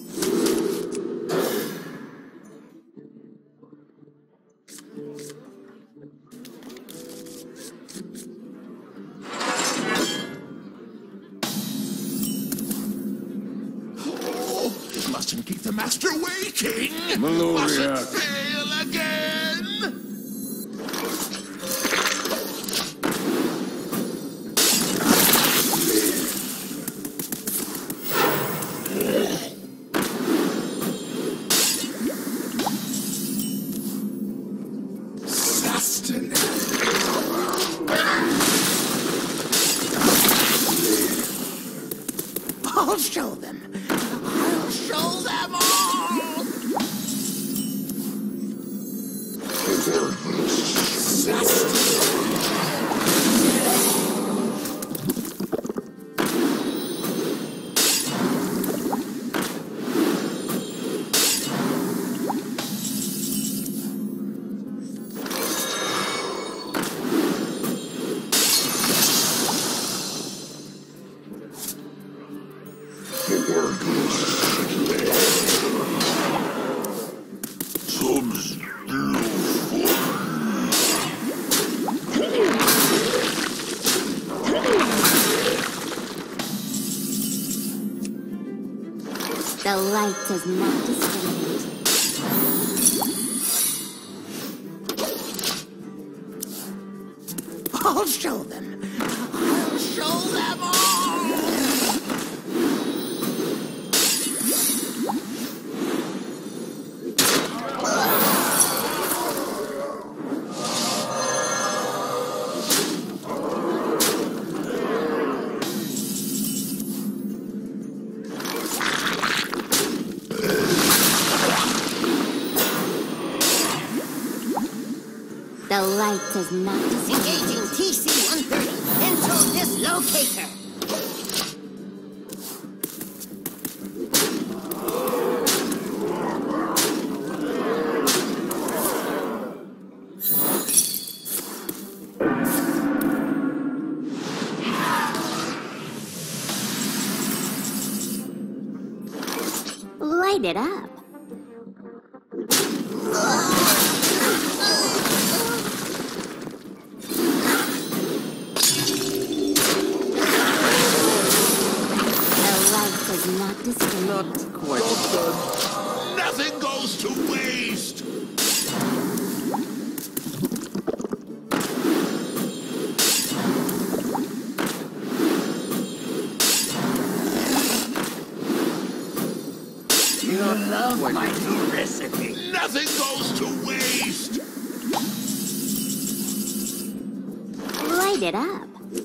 [SPEAKER 2] Oh, mustn't keep the master waiting!
[SPEAKER 9] Meloria.
[SPEAKER 2] Mustn't fail again!
[SPEAKER 4] I'll show them. I'll show them all!
[SPEAKER 8] The light does not discriminate.
[SPEAKER 4] I'll show them. I'll show them all!
[SPEAKER 8] The light does not discriminate.
[SPEAKER 4] Engaging T C one thirty into dislocator.
[SPEAKER 8] Light it up. does not disturb.
[SPEAKER 10] Not quite.
[SPEAKER 2] Nothing goes to waste!
[SPEAKER 1] You love my new recipe.
[SPEAKER 2] Nothing goes to waste!
[SPEAKER 8] Light it up.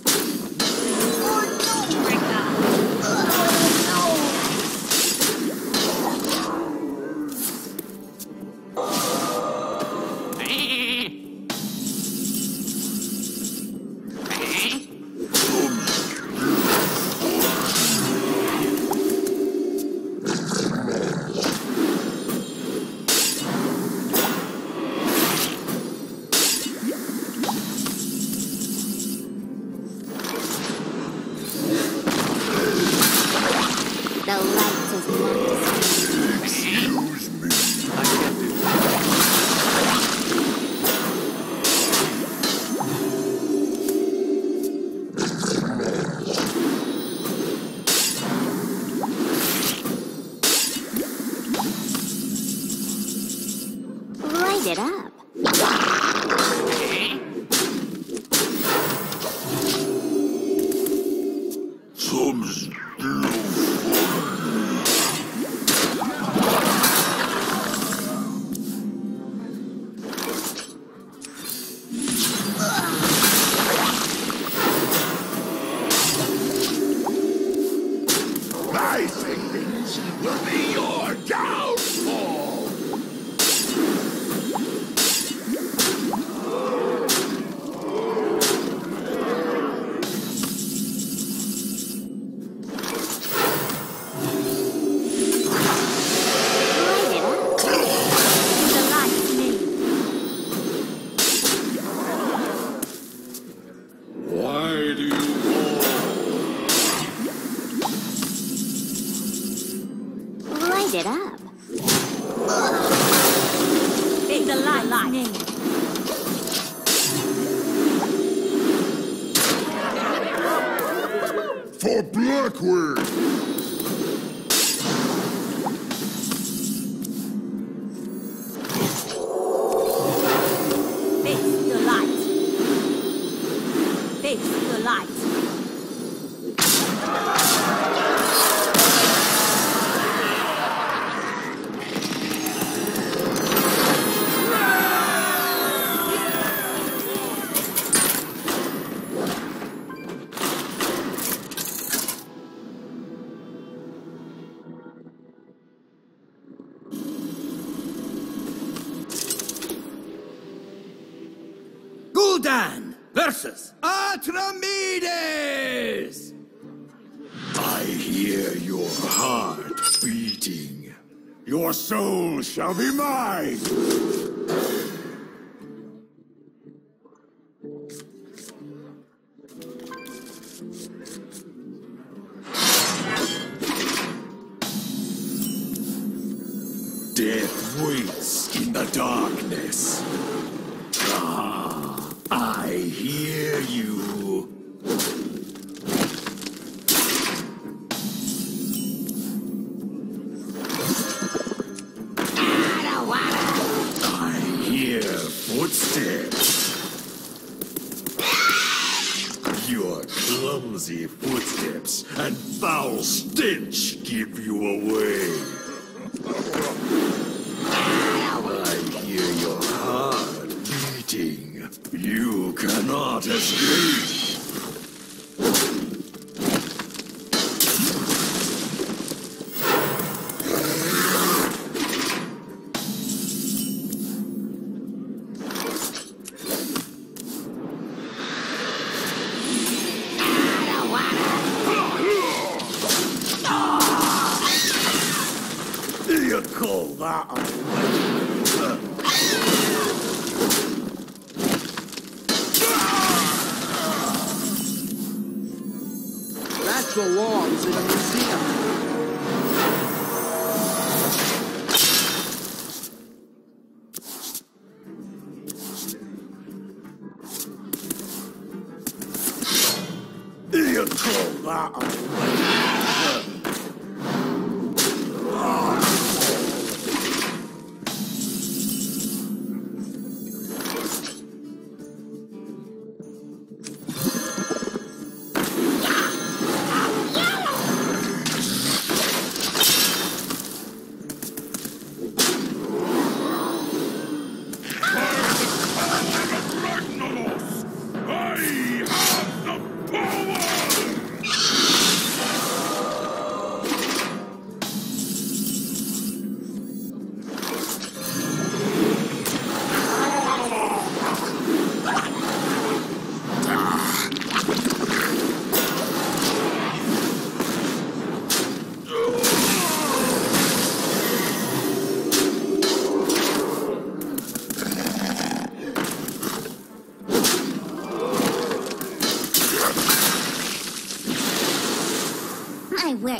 [SPEAKER 8] The light does not disturb.
[SPEAKER 2] Excuse me.
[SPEAKER 10] I can't do that.
[SPEAKER 8] Light it up.
[SPEAKER 2] Some My savings will be your downfall!
[SPEAKER 8] Light it up. The light's me.
[SPEAKER 9] Why do you all?
[SPEAKER 8] Light it up. It's the light's name.
[SPEAKER 2] For Blackwood!
[SPEAKER 8] Face the light. Face the light.
[SPEAKER 12] Gul'dan versus Atramedes!
[SPEAKER 2] I hear your heart beating. Your soul shall be mine! Death waits in the darkness. Ah, I hear you. I hear footsteps. Your clumsy footsteps and foul stench give you away. I hear your heart beating. You cannot escape. You call that a
[SPEAKER 10] That belongs in a museum.
[SPEAKER 2] You call that a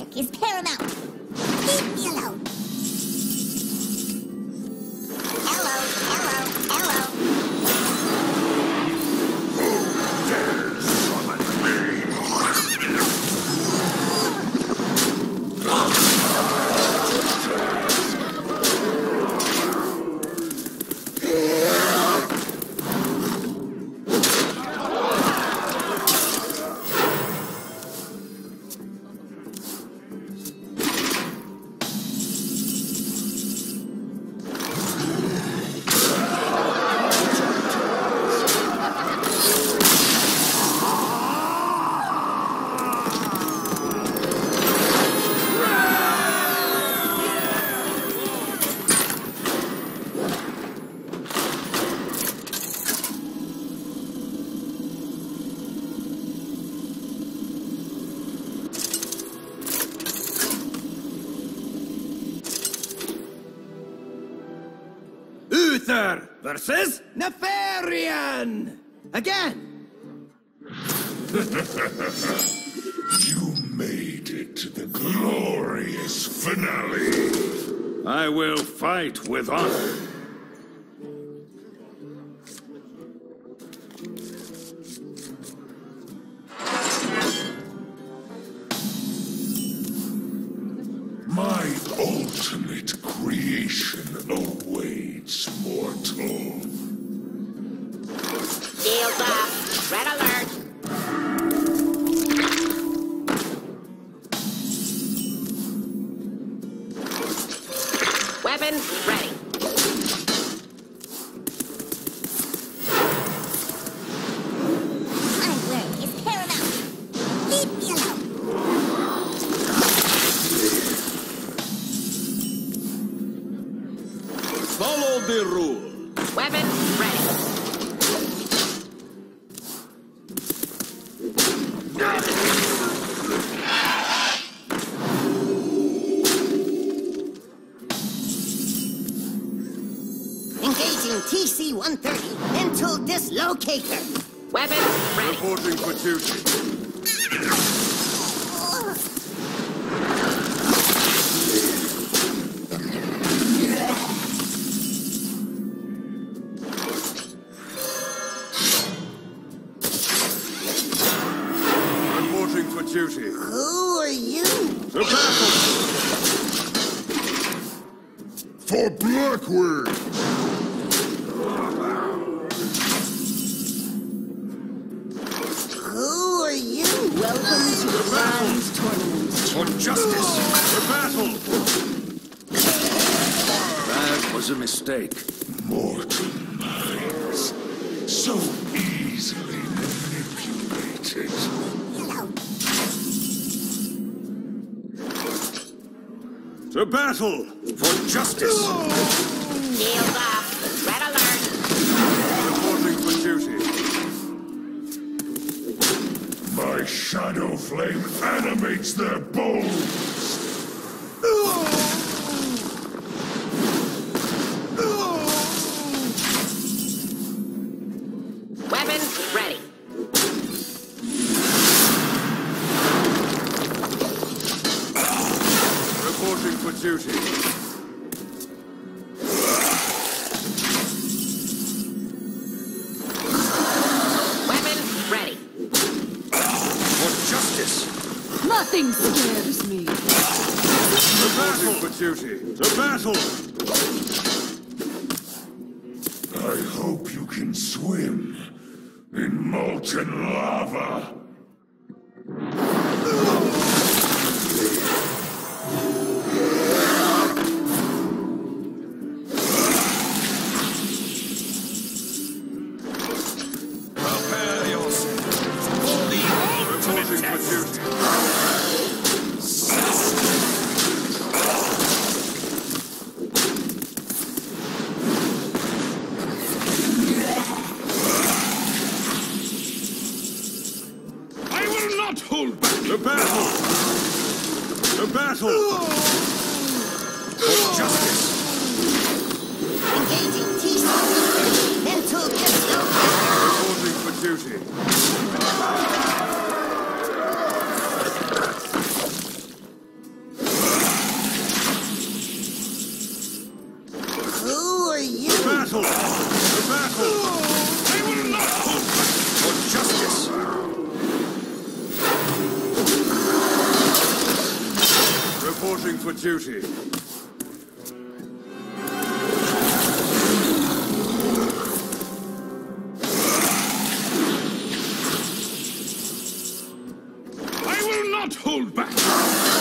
[SPEAKER 8] work is paramount. Leave me alone. Hello, hello, hello.
[SPEAKER 2] Who dares summon me?
[SPEAKER 12] Uther versus Nefarian! Again!
[SPEAKER 2] You made it to the glorious finale.
[SPEAKER 9] I will fight with honor.
[SPEAKER 2] My ultimate creation awaits, mortal.
[SPEAKER 5] Shields up. Red alert. Weapons ready.
[SPEAKER 8] My work is paramount. Leave me alone.
[SPEAKER 3] Follow the rule.
[SPEAKER 5] Weapons ready.
[SPEAKER 4] Engaging T C one thirty mental dislocator.
[SPEAKER 5] Weapons ready.
[SPEAKER 3] Reporting for duty. Reporting for duty.
[SPEAKER 4] Who are you?
[SPEAKER 3] To battle!
[SPEAKER 2] For Blackwood!
[SPEAKER 4] Who are you?
[SPEAKER 8] Welcome to the Bronze Tournament.
[SPEAKER 3] For justice! For battle!
[SPEAKER 9] That was a mistake.
[SPEAKER 2] Mortal minds, so easily manipulated.
[SPEAKER 8] Hello.
[SPEAKER 3] To battle! For justice!
[SPEAKER 5] Shields up. Red alert.
[SPEAKER 3] Reporting for duty.
[SPEAKER 2] My shadow flame animates their bones.
[SPEAKER 5] Weapons ready.
[SPEAKER 3] Reporting for duty.
[SPEAKER 5] Weapons ready.
[SPEAKER 3] For justice!
[SPEAKER 11] Nothing scares me.
[SPEAKER 3] Reporting for duty. To battle!
[SPEAKER 2] I hope you can swim in molten lava.
[SPEAKER 3] Prepare yourselves for the ultimate test.
[SPEAKER 2] I will not hold back.
[SPEAKER 3] The battle! The battle! For justice!
[SPEAKER 4] Engaging T C one thirty mental dislocator.
[SPEAKER 3] Reporting for duty.
[SPEAKER 9] battle! To battle! I will not hold back! For justice! Reporting for duty. I will not hold back!